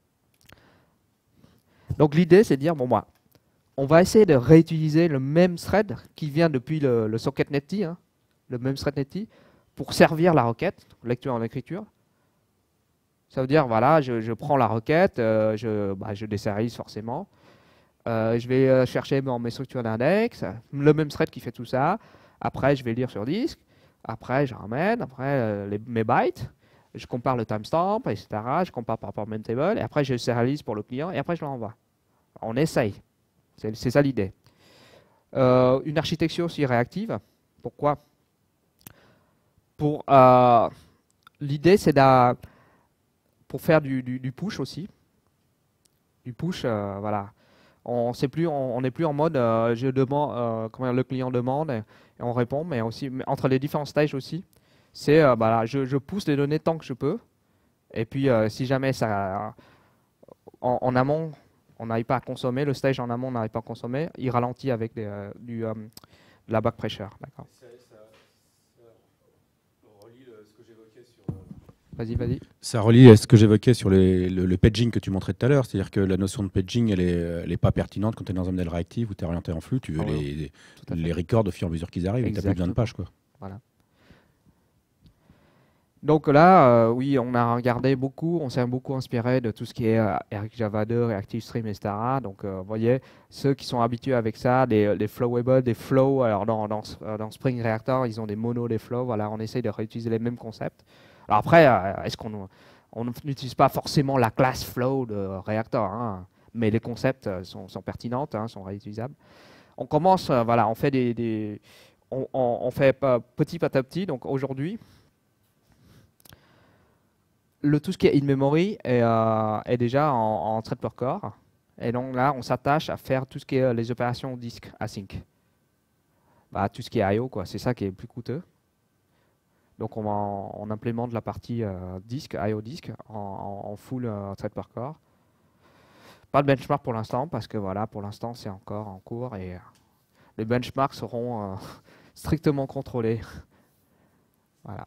Donc l'idée, c'est de dire bon, moi, on va essayer de réutiliser le même thread qui vient depuis le, le socket netty, hein, le même thread netty, pour servir la requête, lecture en écriture. Ça veut dire, voilà, je, je prends la requête, euh, je, bah, je désérialise forcément. Euh, je vais euh, chercher mon, mes structures d'index, le même thread qui fait tout ça. Après, je vais lire sur disque. Après, je ramène. Après, euh, les, mes bytes. Je compare le timestamp, et cetera. Je compare par rapport au main table. Et après, je sérialise pour le client. Et après, je l'envoie. On essaye. C'est, c'est ça l'idée. Euh, une architecture aussi réactive. Pourquoi? Pour euh, l'idée, c'est d'a- pour faire du, du, du push aussi. Du push, euh, voilà. On n'est plus, on, on est plus en mode euh, je demande, euh, comment dire, le client demande et, et on répond, mais aussi mais entre les différents stages aussi, c'est euh, bah, là, je, je pousse les données tant que je peux. Et puis euh, si jamais ça, en, en amont, on n'arrive pas à consommer, le stage en amont n'arrive pas à consommer, il ralentit avec des, euh, du, euh, de la back pressure. D'accord. Vas-y, vas-y. Ça relie à ce que j'évoquais sur les- le, le paging que tu montrais tout à l'heure. C'est-à-dire que la notion de paging, elle n'est elle est pas pertinente quand tu es dans un modèle réactif où tu es orienté en flux. Tu veux Ah ouais, les, tout à fait. les records au fur et à mesure qu'ils arrivent et tu n'as plus besoin de pages. Quoi. Voilà. Donc là, euh, oui, on a regardé beaucoup, on s'est beaucoup inspiré de tout ce qui est euh, Eric Java deux, Reactive Stream, et cetera. Donc, euh, vous voyez, ceux qui sont habitués avec ça, des, des flowable, des flows, alors dans, dans, dans Spring Reactor, ils ont des mono, des flows. Voilà, on essaye de réutiliser les mêmes concepts. Alors après, euh, est-ce qu'on on n'utilise pas forcément la classe flow de Reactor, hein, mais les concepts euh, sont, sont pertinents, hein, sont réutilisables. On commence, euh, voilà, on fait des, des on, on, on fait euh, petit à petit. Donc aujourd'hui, le tout ce qui est in-memory est, euh, est déjà en, en thread per core. Et donc là, on s'attache à faire tout ce qui est euh, les opérations disque async. Bah, tout ce qui est I O, quoi, c'est ça qui est plus coûteux. Donc on, va en- on implémente la partie euh, disque, I O disque, en, en- en full euh, thread per core. Pas de benchmark pour l'instant, parce que voilà, pour l'instant c'est encore en cours et euh, les benchmarks seront euh, strictement contrôlés. Voilà.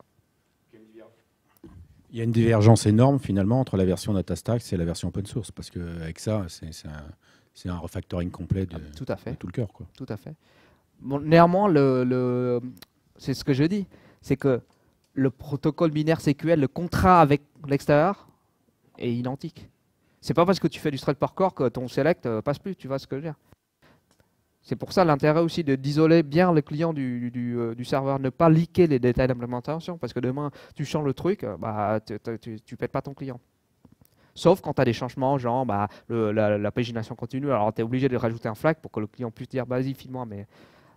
Il y a une divergence énorme finalement entre la version DataStax et la version open source parce qu'avec ça, c'est c'est un, c'est un refactoring complet de, Tout à fait. de tout le cœur. Quoi. Tout à fait. Bon, néanmoins, le, le- c'est ce que je dis, c'est que le protocole binaire S Q L, le contrat avec l'extérieur, est identique. C'est pas parce que tu fais du thread per core que ton select euh, passe plus, tu vois ce que je veux dire. C'est pour ça l'intérêt aussi de d'isoler bien le client du, du, euh, du serveur, ne pas leaker les détails d'implémentation, parce que demain, tu changes le truc, euh, bah, tu, tu, tu- tu pètes pas ton client. Sauf quand tu as des changements, genre bah, le- la, la pagination continue, alors tu es obligé de rajouter un flag pour que le client puisse dire vas-y, file-moi, mais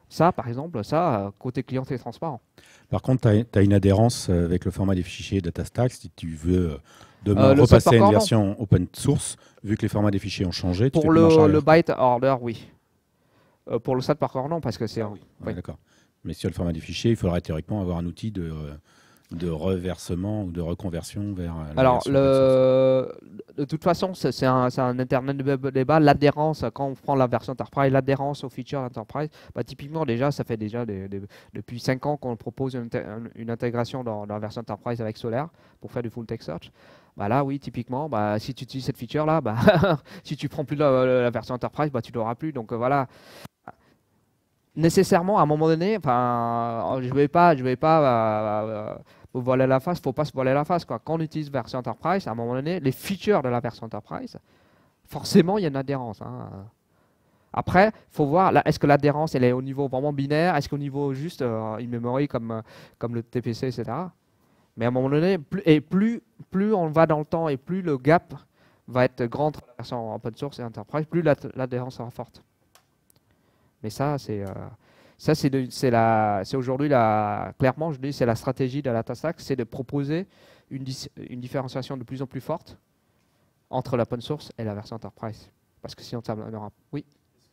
Ça, par exemple, ça, euh, côté client, c'est transparent. Par contre, tu as une adhérence avec le format des fichiers DataStack si tu veux euh, demain Euh, le repasser à seul une par contre, version open source, vu que les formats des fichiers ont changé. Tu fais Pour plus marche le, arrière. le byte order, oui. Euh, pour le S A T par contre, non, parce que c'est... Ah oui. Ouais, oui. D'accord. Mais sur le format des fichiers, il faudrait théoriquement avoir un outil de, euh, de reversement ou de reconversion vers euh, la Alors, version open source. le, de toute façon, c'est c'est un, c'est un internet de débat. L'adhérence, quand on prend la version Enterprise, l'adhérence aux features Enterprise, bah, typiquement, déjà, ça fait déjà des, des, depuis cinq ans qu'on propose une, une intégration dans, dans la version Enterprise avec Solaire pour faire du full text search. Bah là, oui, typiquement, bah, si tu utilises cette feature-là, bah, si tu prends plus la, la version Enterprise, bah, tu ne l'auras plus. Donc euh, voilà. Nécessairement, à un moment donné, enfin, je ne vais pas, je vais pas euh, euh, vous voiler la face, il ne faut pas se voiler la face, quoi. Quand on utilise version Enterprise, à un moment donné, les features de la version Enterprise, forcément, il y a une adhérence. Hein. Après, il faut voir, est-ce que l'adhérence elle est au niveau vraiment binaire, est-ce qu'au niveau juste euh, in-memory comme, comme le T P C, et cetera. Mais à un moment donné, plus, et plus, plus on va dans le temps et plus le gap va être grand entre la version open source et Enterprise, plus l'adhérence sera forte. Mais ça, c'est euh, ça, c'est c'est la, c'est aujourd'hui la, clairement, je dis, c'est la stratégie de la DataStack, c'est de proposer une, une différenciation de plus en plus forte entre l'open source et la version Enterprise, parce que sinon ça n'aura. Oui.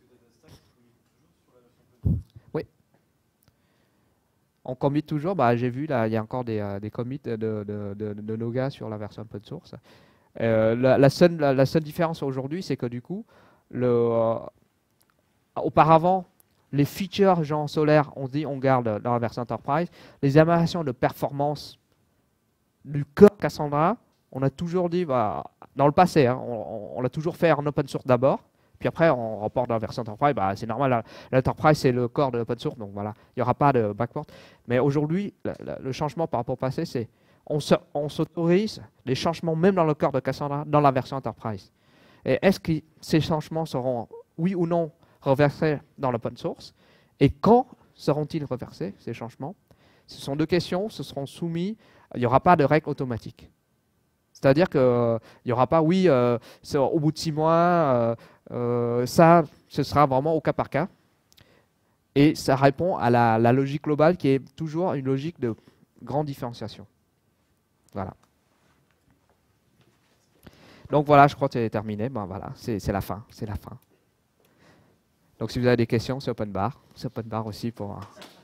Oui. On commit toujours. Bah, j'ai vu là, il y a encore des, euh, des commits de, de, de, de, de nos gars sur la version open source. Euh, la, la, seule, la, la seule différence aujourd'hui, c'est que du coup, le euh, auparavant, les features genre solaire, on dit on garde dans la version Enterprise. Les améliorations de performance du code Cassandra, on a toujours dit, bah, dans le passé, hein, on, on l'a toujours fait en open source d'abord, puis après on reporte dans la version Enterprise. Bah, c'est normal, l'Enterprise c'est le corps de l'open source, donc voilà, il n'y aura pas de backward. Mais aujourd'hui, le changement par rapport au passé, c'est on s'autorise les changements même dans le corps de Cassandra dans la version Enterprise. Et est-ce que ces changements seront, oui ou non, reversés dans l'open source? Et quand seront-ils reversés, ces changements? Ce sont deux questions, ce seront soumis, il n'y aura pas de règle automatique. C'est-à-dire qu'il euh, n'y aura pas, oui, euh, au bout de six mois, euh, euh, ça, ce sera vraiment au cas par cas. Et ça répond à la, la logique globale qui est toujours une logique de grande différenciation. Voilà. Donc voilà, je crois que c'est terminé. Ben voilà, c'est la fin, c'est la fin. Donc si vous avez des questions, c'est open bar. C'est open bar aussi pour...